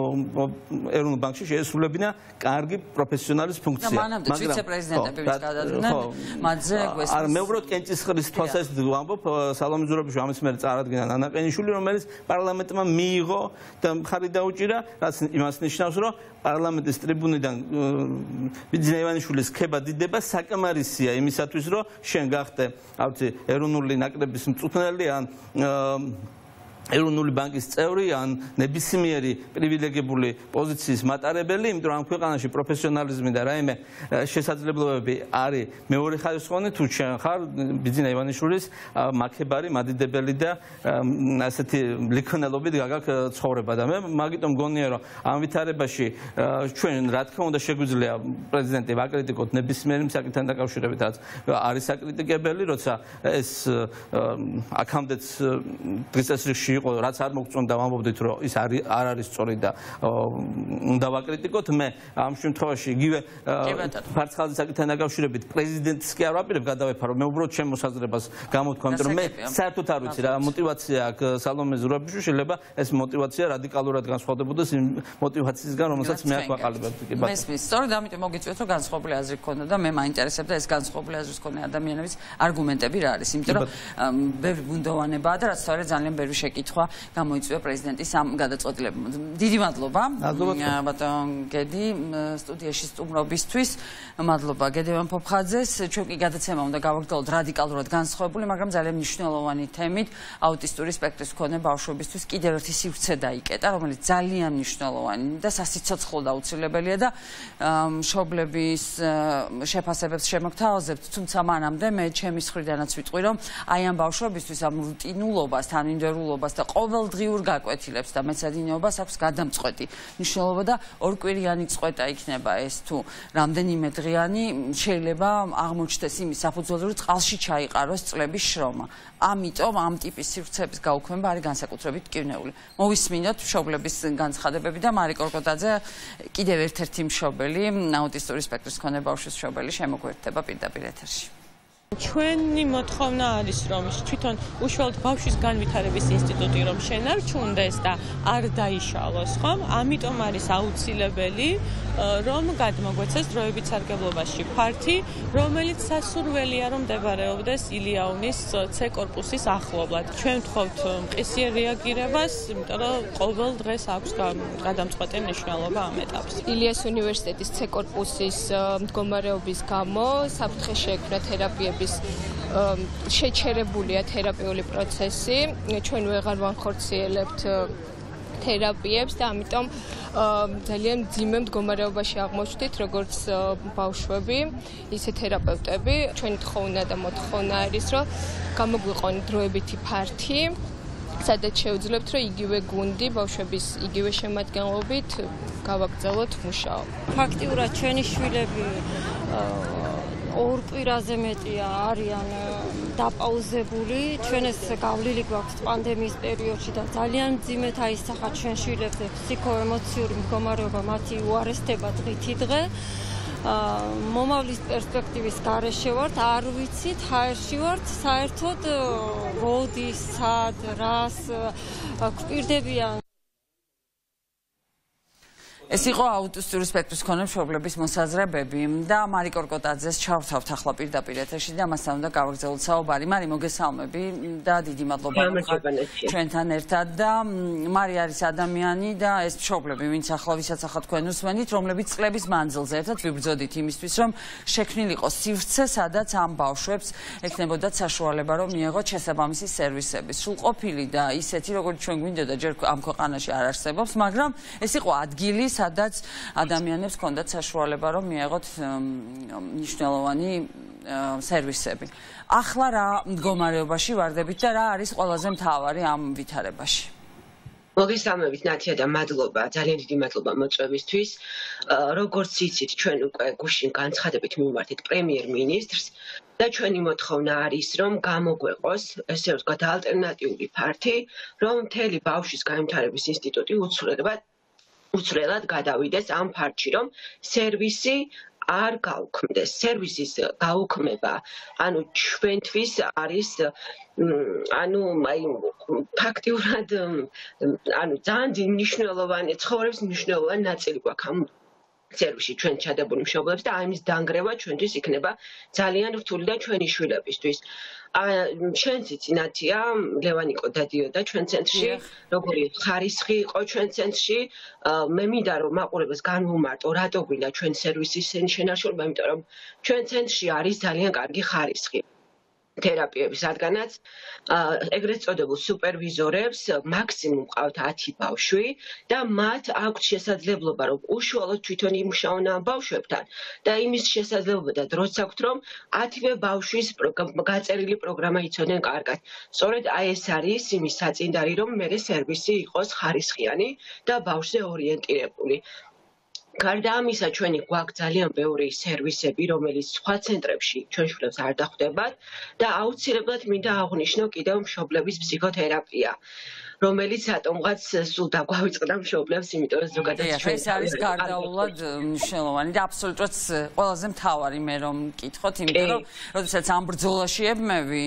ეროვნულ ბანკში შეესრულებინა კარგი პროფესიონალის ფუნქცია. მაგრამ ვიცე-პრეზიდენტები ვის გადადგნენ მათზე გვესმის. არა, მე უბრალოდ კენჭისყრის თვალსაზრისით ვამბობ, სალომე ზურაბიშვილი ამის მერე წარადგინა ანაყენიშვილი, რომელიც პარლამენტმა მიიღო და მხარი დაუჭირა, რაც იმას ნიშნავს, რომ პარლამენტის ტრიბუნიდან ბიძინა ივანიშვილის ქება დიდება საკმარისია იმისათვის, რომ შენ გახდე, ავთი, ეროვნული ნაკრების მწვრთნელი ან ეროვნული ბანკის წევრი ან ნებისმიერი პრივილეგირებული პოზიციის მატარებელი, იმიტომ რომ ამ ქვეყანაში პროფესიონალიზმი და რაიმე შესაძლებლობები არის მეორე ხარისხოვანი, თუ შენ ხარ ბიძინა ივანიშვილის მაქებარი, მადიდებელი და ასეთი ლიქნელობით გაგაკ ცხოვრება და მე მაგიტომ მგონია რომ ამ ვითარებაში ჩვენ რა თქმა უნდა შეგვიძლია პრეზიდენტი ვაკრიტიკოთ ნებისმიერი საკითხთან დაკავშირებით, რაც არის საკრიტიკებელი, როცა ეს აქამდეც დღეს წესრიგში იყო, რაც არ მოგწონდა, ვამბობდით, რომ ის არ არის სწორი და უნდა ვაკრიტიკოთ. მე ამ შემთხვევაში იგივე ფარცხალაძის საკითხთან დაკავშირებით პრეზიდენტს კი არ ვაპირებ გადავეფარო. მე უბრალოდ ჩემ მოსაზრებას გამოთქვა, იმიტომ რომ მე საერთოდ არ ვიცი რა მოტივაცია აქვს სალომე ზურაბიშვილს, შეიძლება ეს მოტივაცია რადიკალურად განსხვავდებოდეს იმ მოტივაციისგან, რომელსაც მე აქ ვაყალიბებდი. კი ბატონო. მესმის, სწორედ ამიტომ მოგიწვიეთ, რომ განსხვავებული აზრი გქონდა და მე მაინტერესებდა ეს განსხვავებული აზრის მქონე ადამიანების არგუმენტები რა არის, იმიტომ რომ ბევრი ბუნდოვანებაა და რაც სწორედ ძალიან ბევრი შეკითხვა გამოიწვია პრეზიდენტის ამ გადაწყვეტილებამ. დიდი მადლობა. ბატონ გედი სტუდიაში სტუმრობისთვის. მადლობა გედევან ფოფხაძეს. ჩვენ კი გადაცემა უნდა გავაგრძელოთ რადიკალურად განსხვავებული, მაგრამ ძალიან მნიშვნელოვანი თემით აუტისტური სპექტრის მქონე ბავშვებისთვის კიდევ ერთი სივრცე დაიკეტა, რომელიც ძალიან მნიშვნელოვანი და სასიცოცხლო და აუცილებელია და მშობლების შეფასებებს შემოგთავაზებთ, თუმცა მანამდე მე ჩემის მხრიდანაც ვიტყვი, რომ აი ამ ბავშვებისთვის ამ რუტინულობას, თანმიმდევრულობას და ყოველდღიურ გაკვეთილებს და მეცადინეობას აქვს გადამწყვეტი მნიშვნელობა და ორკვირიანი წყვეტა იქნება ეს თუ რამდენიმე დღიანი შეიძლება აღმოჩნდეს იმის საფუძველზე, რომ წყალში ჩაიყაროს წლების შრომა. ამიტომ ამ ტიპის სივრცეების გაუქმება არის განსაკუთრებით მტკივნეული. მოვისმინოთ მშობლების განცხადებები და მარი კორკოტაძე კიდევ ერთ-ერთი მშობელი, აუტისტური სპექტრის მქონე ბავშვის მშობელი შემოგვერთდება პირდაპირ ეთერში. ჩვენი მოთხოვნა არის, რომ თვითონ უშუალოდ ბავშვის განვითარების ინსტიტუტი რომ შენარჩუნდეს და არ დაიშალოს, ხომ? ამიტომ არის აუცილებელი, რომ გადმოგვეცეს დროებით სარგებლობაში ფართი, რომელიც სასურველია, რომ მდებარეობდეს ილიაუნის C კორპუსის ახლობლად. ჩვენ ვთხოვთ მყისიერ რეაგირებას, იმიტომ რომ ყოველ დღეს აქვს გადამწყვეტი მნიშვნელობა ამ ეტაპზე. ილიას უნივერსიტეტის C კორპუსის მდგომარეობის გამო საფრთხე შეექმნა თერაპიების შეჩერებულია თერაპიული პროცესი. ჩვენ ვეღარ ვახორციელებთ თერაპიებს და ამიტომ ძალიან მძიმე მდგომარეობაში აღმოჩნდით, როგორც ბავშვები, ისე თერაპევტები. ჩვენი თხოვნა და მოთხოვნა არის, რომ გამოგვიყონოთ დროებითი ფართი, სადაც შევძლებთ, რომ იგივე გუნდი ბავშვების იგივე შემადგენლობით გავაგრძელოთ მუშაობა. ფაქტიურად ჩვენი შვილები ორ კვირაზე მეტია არიან დაპაუზებული. ჩვენ ეს გავლილი გვაქვს პანდემიის პერიოდში და ძალიან მძიმედ აისახა ჩვენ შვილებზე ფსიქოემოციური მდგომარეობა, მათი უარესდება დღითი დღე. მომავლის პერსპექტივის გარეშე ვართ, არ ვიცით, ჰაერში ვართ, საერთოდ როდის, სად, რას გვპირდებიან. ეს იყო აუტისტური სპექტრის მქონე მშობლების მოსაზრებები და მარი კორკოტაძეს ჩავთავთ ახლა პირდაპირ ეთერში და მასთან უნდა გავაგრძელოთ საუბარი. მარი, მოგესალმები და დიდი მადლობა ჩვენთან ერთად და მარი არის ადამიანი და ეს მშობლები, ვინც ახლა ვისაც ახლა თქვენ უსმენით, რომლებიც წლების მანძილზე ერთად ვიბრძოდით იმისთვის, რომ შექმნილიყო სივრცე, სადაც ამ ბავშვებს ექნებოდათ საშუალება, რომ მიეღოთ შესაბამისი სერვისები. სრულყოფილი და ისეთი, როგორც ჩვენ გვინდოდა, ჯერ ამ ქვეყანაში არ არსებობს, მაგრამ ეს იყო ადგილი, სადაც ადამიანებს ჰქონდათ საშუალება, რომ მიეღოთ მნიშვნელოვანი სერვისები. ახლა რა მდგომარეობაში ვარდებით და რა არის ყველაზე მთავარი ამ ვითარებაში? მოგესალმებით ნათია და მადლობა, ძალიან დიდი მადლობა მოწვევისთვის. როგორც იცით, ჩვენ უკვე გუშინ განცხადებით მივმართეთ პრემიერ-მინისტრს და ჩვენი მოთხოვნა არის, რომ გამოგვეყოს, ესე ვთქვათ, ალტერნატიული ფართი, რომ მთელი ბავშვის განვითარების ინსტიტუტი უცვლელად უცვლელად გადავიდეს ამ ფართში, რომ სერვისი არ გაუქმდეს. სერვისის გაუქმება, ანუ ჩვენთვის არის ანუ აი ფაქტიურად ანუ ძალიან მნიშვნელოვანი ცხოვრების მნიშვნელოვანი ნაწილი გვაქვს ამ სერვისში ჩვენ ჩადებული მშობლებს და ამის დანგრევა ჩვენთვის იქნება ძალიან რთული და ჩვენი შვილებისთვის. შენც იცი ნათია, ლევანიკო დადიოდა ჩვენ ცენტრში, როგორი ხარისხი იყო ჩვენ ცენტრში. მე მინდა რომ მაყურებელს განვუმარტო, რატო გვინდა ჩვენ სერვისის შენარჩუნება, იმიტომ რომ ჩვენ ცენტრში არის ძალიან კარგი ხარისხი. თერაპიების, რადგანაც ეგრეთ წოდებულ სუპერვიზორებს მაქსიმუმ ყავთ ათი ბავშვი და მათ აქვს შესაძლებლობა, რომ უშუალოდ თვითონ იმუშაონ ამ ბავშვებთან და იმის შესაძლებლობა და დროც აქვთ, რომ ათივე ბავშვის გაწერილი პროგრამა იცოდნენ კარგად. სწორედ აი ეს არის იმის საწინდარი, რომ მერე სერვისი იყოს ხარისხიანი და ბავშვზე ორიენტირებული. გარდა ამისა, ჩვენი გვაქვს ძალიან ბევრი სერვისები, რომელიც სხვა ცენტრებში ჩვენ შვილებს არ დახვდებათ და აუცილებლად მინდა აღვნიშნო კიდევ მშობლების ფსიქოთერაპია, რომელიც ატომღაც სულ დაგვავიწყდა მშობლებს, იმიტომ რომ ზოგადად ჩვენ ეს არის გარდაულად მნიშვნელოვანი და აბსოლუტურად ყველაზე მთავარი მე რომ მკითხოთ, იმიტომ რომ როდესაც ამ ბრძოლაში ებმევი,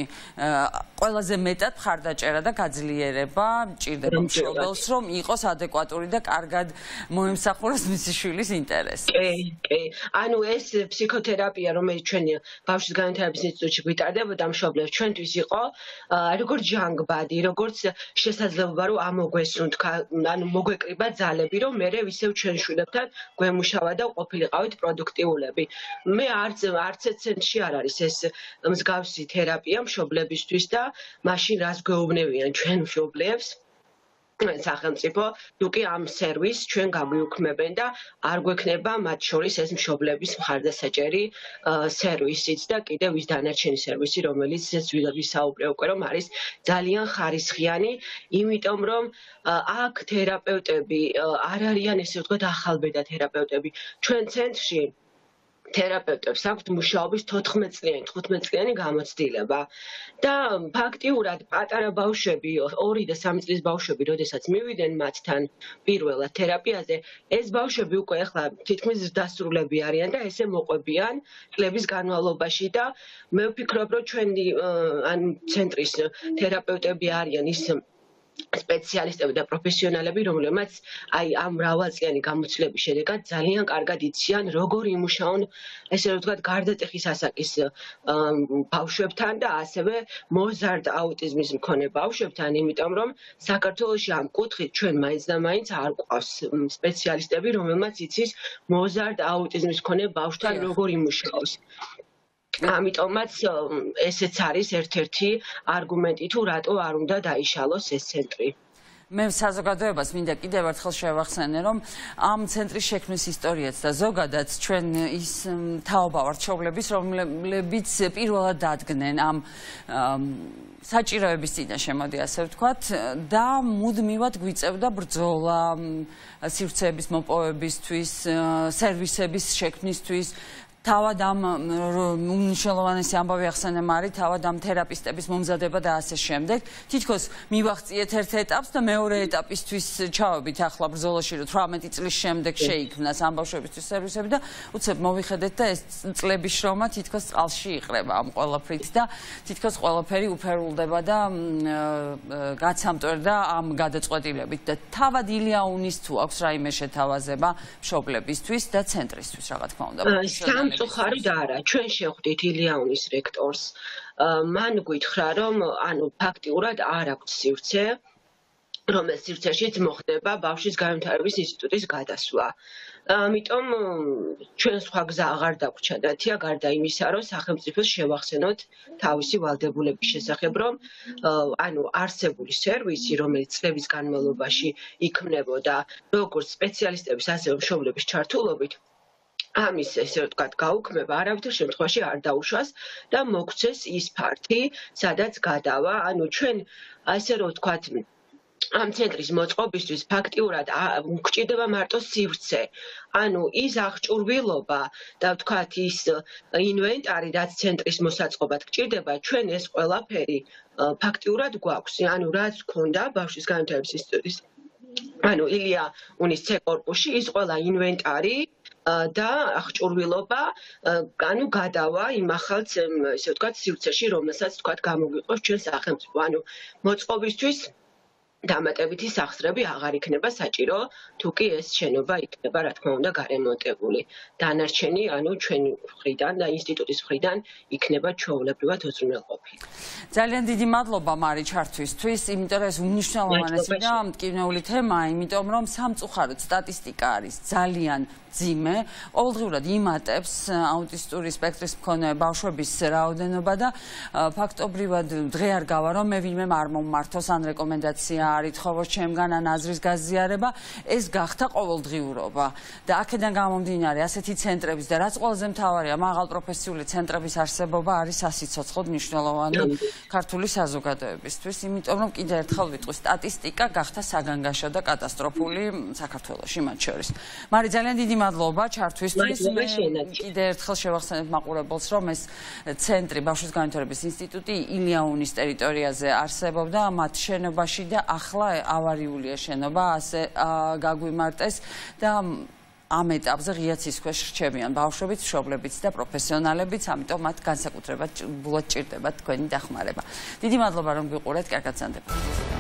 ყველაზე მეტად მხარდაჭერა და გაძლიერება ჭირდება მშობელს, რომ იყოს ადეკვატური და კარგად მოემსახუროს მისი შვილის ინტერესი. კი, კი. ანუ ეს ფსიქოთერაპია, რომელიც ჩვენ ბავშვის განვითარების ინსტიტუტში გვიტარდებოდა მშობლებს, ჩვენთვის იყო როგორც ჟანგბადი, როგორც შესაძლებლობა რომ ამოგვესუნთ, ანუ მოგვეკრიბა ძალები, რომ მე ვისევ ჩვენ შვილებთან გვემუშავა და ყოფილიყავით პროდუქტიულები. მე არც არც ერთ ცენტრში არ არის ეს მსგავსი თერაპია მშობლებისთვის და მაშინ რას გვეუბნებიან ჩვენ მშობლებს სახელმწიფო, თუ კი ამ სერვისს ჩვენ გაგვიუქმებენ და არ გვექნება მათ შორის ეს მშობლების მხარდასაჭერი სერვისიც და კიდევ ის დანარჩენი სერვისი, რომელიც ვისაუბრე უკვე რომ არის ძალიან ხარისხიანი, იმიტომ რომ აქ თერაპევტები არ არიან ესე ვთქვათ ახალბედა თერაპევტები. ჩვენ ცენტრში თერაპევტებს აქვთ მუშაობის თოთხმეტ წლიანი გამოცდილება და ფაქტიურად პატარა ბავშვები, ორი და სამი წლის ბავშვები, როდესაც მივიდნენ მათთან პირველად თერაპიაზე, ეს ბავშვები უკვე ახლა თითქმის დასრულები არიან და ესე მოყვებიან წლების განმავლობაში და მე ვფიქრობ, რომ ჩვენი ან ცენტრის თერაპევტები არიან ის სპეციალისტები და პროფესიონალები, რომლებმაც აი ამ მრავალწლიანი გამოცდილების შედეგად ძალიან კარგად იციან, როგორ იმუშაონ, ესე რომ ვთქვათ, გარდატეხის ასაკის ბავშვებთან და ასევე მოზარდ აუტიზმის მქონე ბავშვებთან, იმიტომ რომ საქართველოში ამ კუთხით ჩვენ მაინც და მაინც არ გვყავს სპეციალისტები, რომელმაც იცის მოზარდ აუტიზმის მქონე ბავშვთან როგორ იმუშაოს. ამიტომაც ესეც არის ერთ-ერთი არგუმენტი თუ რატო არ უნდა დაიშალოს ეს ცენტრი. მე საზოგადოებას მინდა კიდევ ერთხელ შევახსენე, რომ ამ ცენტრის შექმნის ისტორიაც და ზოგადად ჩვენ ის თაობა ვართ მშობლების, რომლებიც პირველად დადგნენ ამ საჭიროების წინაშე, მოდი ასე ვთქვათ, და მუდმივად გვიწევდა ბრძოლა სივრცეების მოპოვებისთვის, სერვისების შექმნისთვის. თავად ამ უმნიშვნელოვანესი ამბავი ახსენე მარი, თავად ამ თერაპისტების მომზადება და ასე შემდეგ. თითქოს მივახციეთ ერთ ეტაპს და მეორე ეტაპისთვის ჩავებით ახლა ბრძოლაში, რომ თვრამეტი წლის შემდეგ შეიქმნას ამ ბავშვებისთვის სერვისები და უცებ მოვიხედეთ და ეს წლების შრომა თითქოს წყალში იყრება ამ ყველაფრით და თითქოს ყველაფერი უფერულდება და გაცამტვერდა ამ გადაწყვეტილებით და თავად ილიაუნის თუ აქვს რაიმე შეთავაზება მშობლებისთვის და ცენტრისთვის, რა თქმა უნდა. სამწუხაროდ არა, ჩვენ შევხვდით ილიაუნის რექტორს. მან გითხრა, რომ ანუ ფაქტიურად არ აქვს სივრცე, რომელიც სივრცეშიც მოხდება ბავშვის განვითარების ინსტიტუტის გადასვლა. ამიტომ ჩვენ სხვა გზა აღარ დაგვჭირდა დათია, გარდა იმისა, რომ სახელმწიფოს შევახსენოთ თავისი ვალდებულების შესახებ, რომ ანუ არსებული სერვისი, რომელიც წლების განმავლობაში იქმნებოდა როგორც სპეციალისტების, ასევე მშობლების ჩართულობით, ამის ესე ვთქვათ გაუქმება არავითარ შემთხვევაში არ დაუშვას და მოგცეს ის ფართი, სადაც გადავა, ანუ ჩვენ ასე რომ ვთქვათ ამ ცენტრის მოწყობისთვის ფაქტიურად გვჭირდება მარტო სივრცე, ანუ ის აღჭურვილობა და ვთქვათ ის ინვენტარი, რაც ცენტრის მოსაწყობად გვჭირდება, ჩვენ ეს ყველაფერი ფაქტიურად გვაქვს, ანუ რაც გქონდა ბავშვის განვითარების ინსტიტუტის, ანუ ილიაუნის C კორპუსში ის ყველა ინვენტარი და აღჭურვილობა, ანუ გადავა იმ ახალ, ესე ვთქვათ, სივრცეში, რომელსაც ვთქვათ გამოგვიყოს ჩვენ სახელმწიფო. ანუ მოწყობისთვის დამატებითი სახსრები აღარ იქნება საჭირო, თუ კი ეს შენობა იქნება, რა თქმა უნდა, გარემონტებული. დანარჩენი, ანუ ჩვენი მხრიდან და ინსტიტუტის მხრიდან იქნება ჩვეულებრივად უზრუნველყოფილი. ძალიან დიდი მადლობა მარი ჩართვისთვის, იმიტომ რომ ეს უმნიშვნელოვანესი და მტკივნეული თემაა, იმიტომ რომ სამწუხაროდ სტატისტიკა არის ძალიან ძიმე, ყოველდღიურად იმატებს აუტისტური სპექტრის მქონე ბავშვების რაოდენობა და ფაქტობრივად დღე არ გავა, რომ მე ვინმე არ მომმართოს ან რეკომენდაცია არ ითხოვოს ჩემგან ან აზრის გაზიარება, ეს გახდა ყოველდღიურობა. და აქედან გამომდინარე, ასეთი ცენტრების და რაც ყველაზე მთავარია, მაღალპროფესიული ცენტრების არსებობა არის სასიცოცხლოდ მნიშვნელოვანი ქართული საზოგადოებისთვის, იმიტომ რომ კიდევ ერთხელ ვიტყვი, სტატისტიკა გახდა საგანგაშო და კატასტროფული საქართველოში მათ შორის. მარი, ძალიან დიდი მადლობა ჩართვისთვის. კიდევ ერთხელ შევახსენებ მაყურებელს, რომ ეს ცენტრი ბავშვის განვითარების ინსტიტუტი ილიაუნის ტერიტორიაზე არსებობდა, მათ შენობაში და ახლა ავარიულია შენობა, ასე გაგვიმარტეს და ამ ეტაპზე ღია ცის ქვეშ რჩებიან ბავშვებიც, მშობლებიც და პროფესიონალებიც, ამიტომ მათ განსაკუთრებად ბულად ჭირდება თქვენი დახმარება. დიდი მადლობა რომ გიყურეთ, კარგად გრძანდებოდეთ.